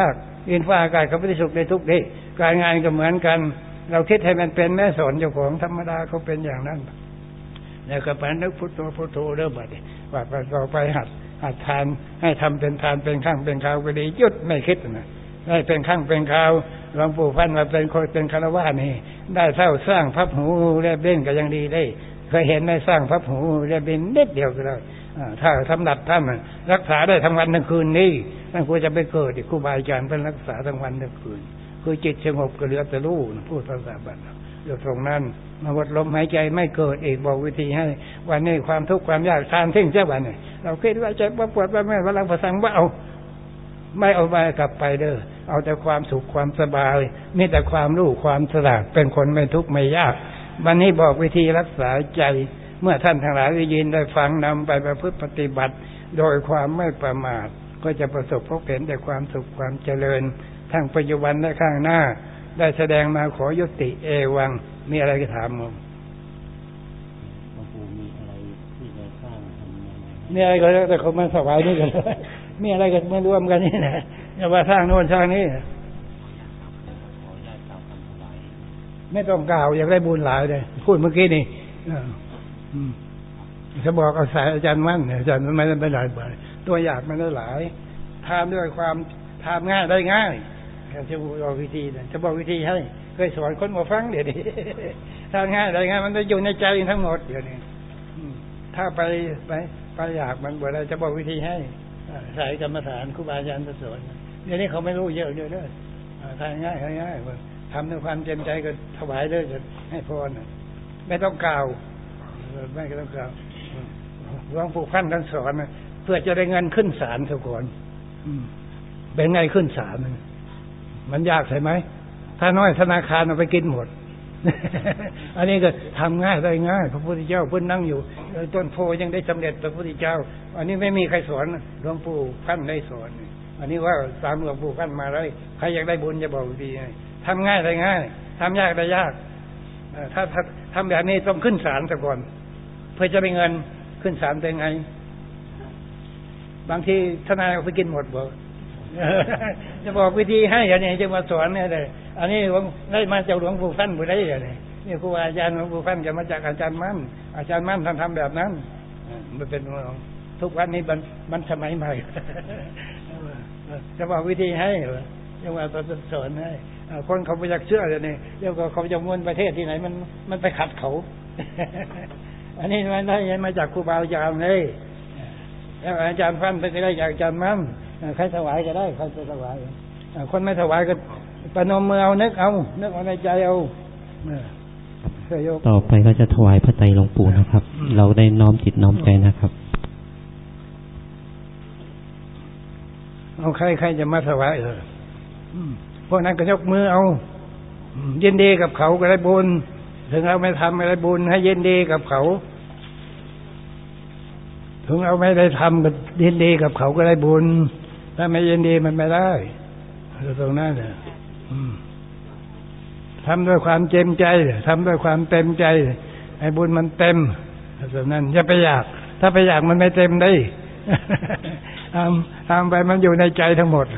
ดินฟ้าอากาศเขาไม่ได้สุขได้ทุกข์ได้การงานก็เหมือนกันเราคิดให้มันเป็นแม่สอนเจ้าของธรรมดาเขาเป็นอย่างนั้นแล้วก็ไปนึกพุทโธพุทโธเริ่มบัดนี้ว่าต่อไปหัดทานให้ทำเป็นทานเป็นข้างเป็นคราวก็ดีหยุดไม่คิดนะได้เป็นข้างเป็นคราวหลวงปู่พันมาเป็นคนเป็นคารวะนี่ได้เท่าสร้างพับหูแลบเล่นก็ยังดีได้เคยเห็นไหมสร้างพับหูแลบเล่นนิดเดียวก็ได้ถ้าสำหรับท่านรักษาได้ทั้งวันทั้งคืนนี่ท่านควรจะไปเกิดครูบาอาจารย์เป็นรักษาทั้งวันทั้งคืนคือจิตสงบก็เหลือแต่รู้พูดภาษาบ้านอยู่ตรงนั้นมาวัดลมหายใจไม่เกิดอีกบอกวิธีให้วันนี้ความทุกข์ความยากทานทิ้งเจ้าวันนี้เราคิดว่าเจ็บว่าปวดว่าแม่ว่าลังประสังว่าเอาไม่เอาไปกลับไปเด้อเอาแต่ความสุขความสบายมีแต่ความรู้ความฉลาดเป็นคนไม่ทุกข์ไม่ยากวันนี้บอกวิธีรักษาใจเมื่อท่านทั้งหลายได้ยินได้ฟังนำไปประพฤติปฏิบัติโดยความไม่ประมาทก็จะประสบพบเห็นแต่ความสุขความเจริญทั้งปัจจุบันและข้างหน้าได้แสดงมาขอยุติเอวังมีอะไรก็ถามผมมีอะไรที่จะสร้างทำมีอะไรก็แล้วแต่เขามาสบายนี่กันมีอะไรก็มาร่วมกันนี่นะอย่าว่าสร้างโน่นสร้างนี่ไม่ต้องกล่าวอยากได้บุญหลายเลยพูดเมื่อกี้นี่จะบอกเอาสายอาจารย์มั่นอาจารย์ไม่ได้หลายบ่อยตัวอยากมันได้หลายทำด้วยความทำง่ายได้ง่ายจะบอกวิธีจะบอกวิธีให้เคยสอนคนมาฟังเดี๋ยวนี้ทำง่ายได้ง่ายมันจะอยู่ในใจทั้งหมดเดี๋ยวนี้ถ้าไปอยากมันบ่ได้จะบอกวิธีให้สายกรรมฐานครูบาอาจารย์สอนเดี๋ยวนี้เขาไม่รู้เยอะเด้อทำง่ายง่ายทำด้วยความเต็มใจก็ถวายเลยจะให้พรไม่ต้องกล่าวไม่ต้องกล่าวหลวงปู่ขั้นท่านสอนเพื่อจะได้เงินขึ้นศาลทุกคนเป็นไงขึ้นศาลมันยากใช่ไหมถ้าน้อยธนาคารเอาไปกินหมดอันนี้ก็ทำง่ายได้ง่ายพระพุทธเจ้าเพิ่นนั่งอยู่ต้นโพยังได้สำเร็จพระพุทธเจ้าอันนี้ไม่มีใครสอนหลวงปู่ขั้นได้สอนอันนี้ว่าตามหลวงปู่ขั้นมาเลยใครอยากได้บุญจะบอกดีทำง่ายได้ง่ายทำยากได้ยากถ้าทำแบบนี้ต้องขึ้นศาลซะก่อนเพื่อจะได้เงินขึ้นศาลเป็นไงบางทีทนายเอาไปกินหมดบอกจะบอกวิธีให้อย่างนี้จะมาสอนเนี่ยเลยอันนี้ได้มาจากหลวงปู่ฟั่นบุได้อย่างนี้นี่ครูอาจารย์หลวงปู่ฟั่นจะมาจากอาจารย์มั่นอาจารย์มั่นท่านทำแบบนั้นมันเป็นทุกวันนี้มันสมัยใหม่จะบอกวิธีให้จะมาสอนให้คนเขาไม่อยากเชื่อเลยนี่เดี๋ยวเขาจะม้วนประเทศที่ไหนมันไปขัดเขาอันนี้มันได้มาจากครูบาอาจารย์เลยแล้วอาจารย์ฟั่นไปได้จากอาจารย์มั่นใครถวายก็ได้ใครจะถวายคนไม่ถวายก็ประนมมือเอานึกเอาในใจเอาต่อไปก็จะถวายพระไตรหลวงปู่นะครับเราได้น้อมจิตน้อมใจนะครับเอาใครจะมาถวายพวกนั้นก็ยกมือเอายินดีกับเขาก็ได้บุญถึงเราไม่ทำอะไรบุญให้ยินดีกับเขาถึงเราไม่ได้ทำก็ยินดีกับเขาก็ได้บุญถ้าไม่ยินดีมันไม่ได้ตรงนั้นเนี่ยทำด้วยความเต็มใจทำด้วยความเต็มใจให้บุญมันเต็มตรงนั้นอย่าไปอยากถ้าไปอยากมันไม่เต็มได้ทำไปมันอยู่ในใจทั้งหมด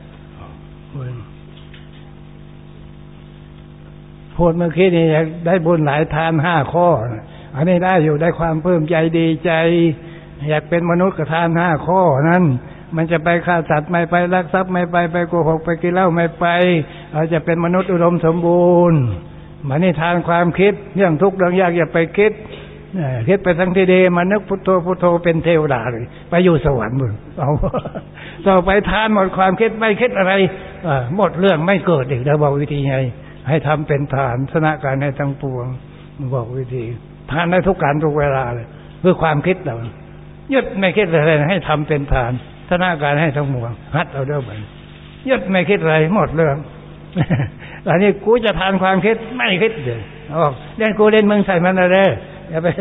พูดเมื่อกี้นี่ได้บุญหลายทาน5 ข้ออันนี้ได้อยู่ได้ความปลื้มใจดีใจอยากเป็นมนุษย์ก็ทาน5 ข้อนั้นมันจะไปฆ่าสัตว์ไม่ไปลักทรัพย์ไม่ไปโกหกไปกินเหล้าไม่ไปเราจะเป็นมนุษย์อุดมสมบูรณ์มันนี่ทานความคิดเรื่องทุกข์เรื่องยากอย่าไปคิดไปทั้งที่ดีมานึกพุทโธพุทโธเป็นเทวดาเลยไปอยู่สวรรค์มึงเอาต่อไปทานหมดความคิดไม่คิดอะไรหมดเรื่องไม่เกิดอีกแล้วบอกวิธีไงให้ทำเป็นทานชนะการให้ทั้งปวงบอกวิธีทานได้ทุกการทุกเวลาเลยเพื่อความคิดเรายึดไม่คิดอะไรให้ทำเป็นทานชนะการให้ทั้งปวงฮัดเอาเด้อไปยึดไม่คิดอะไรหมดเรื่องอันนี้กูจะทานความคิดไม่คิดเลยเล่นกูเล่นมึงใส่มันอะไรอย่าไป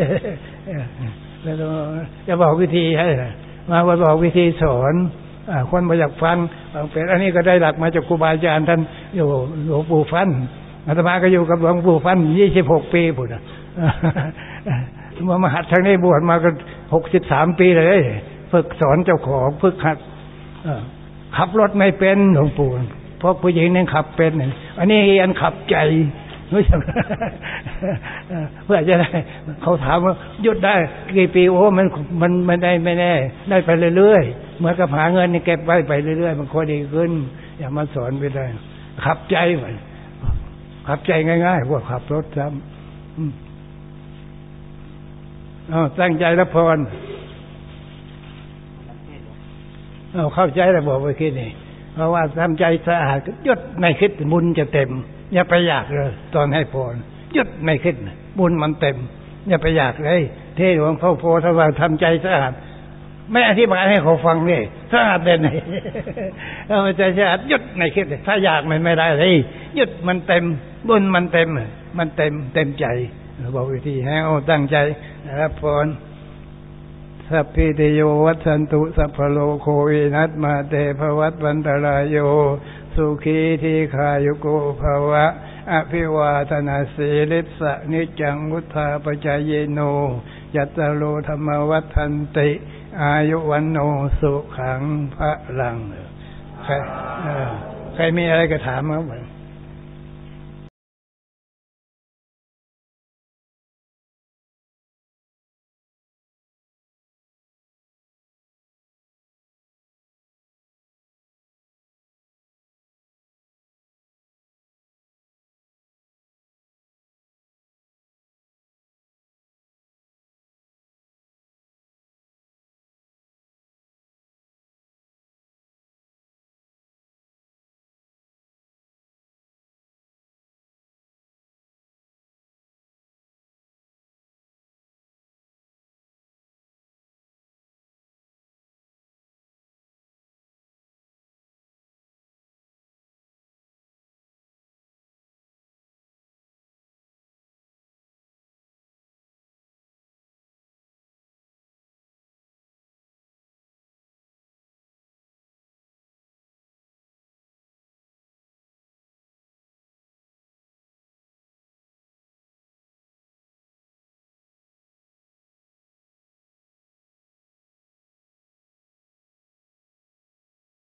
จะบอกวิธีให้มาบอกวิธีสอนคนมาอยากฟังเป็นอันนี้ก็ได้หลักมาจากครูบาอาจารย์ท่านอยู่หลวงปู่ฟั่นอาตมาก็อยู่กับหลวงปู่ฟั่น26 ปีพุ่นมาหัดทางนี้บวชมาก็63 ปีเลยฝึกสอนเจ้าของฝึกหัดขับรถไม่เป็นหลวงปู่เพราะผู้หญิงนั่นขับเป็นอันนี้อันขับใจไม่ใช่เพื่อจะได้เขาถามว่าหยุดได้กี่ปีโอ้มันไม่ได้ไม่แน่ได้ไปเรื่อยๆเหมือนกับหาเงินนี่เก็บไว้ไปเรื่อยๆมันค่อยดีขึ้นอย่ามาสอนไปได้ขับใจไว้ขับใจง่ายๆพวกขับรถซ้ำตั้งใจรับพรเข้าใจแล้วบอกไว้คิดนี่เพราะว่าทำใจสะอาดหยุดไม่คิดบุญจะเต็มอย่าไปอยากเลยตอนให้พรหยุดไม่คิดบุญมันเต็มอย่าไปอยากเลยเทศหลวงพ่อโพธิ์ว่าทำใจสะอาดไม่อธิบายให้เขาฟังเลยสะอาดเด่นเอาใจสะอาดหยุดไม่คิดถ้าอยากไม่ได้เลยหยุดมันเต็มบุญมันเต็มมันเต็มใจบอกวิธีให้ตั้งใจรับพรสัพพิติโยวัฏสันตุสัพพโลโควินัสมาเตภวัตวันตรายโยสุขีทีขายุโกภวะอภิวาทนาสีลิสะนิจังวุธาปจายโนยัตโลธรรมวัฏันติอายุวันโนสุขังพระลังใครมีอะไรก็ถามมา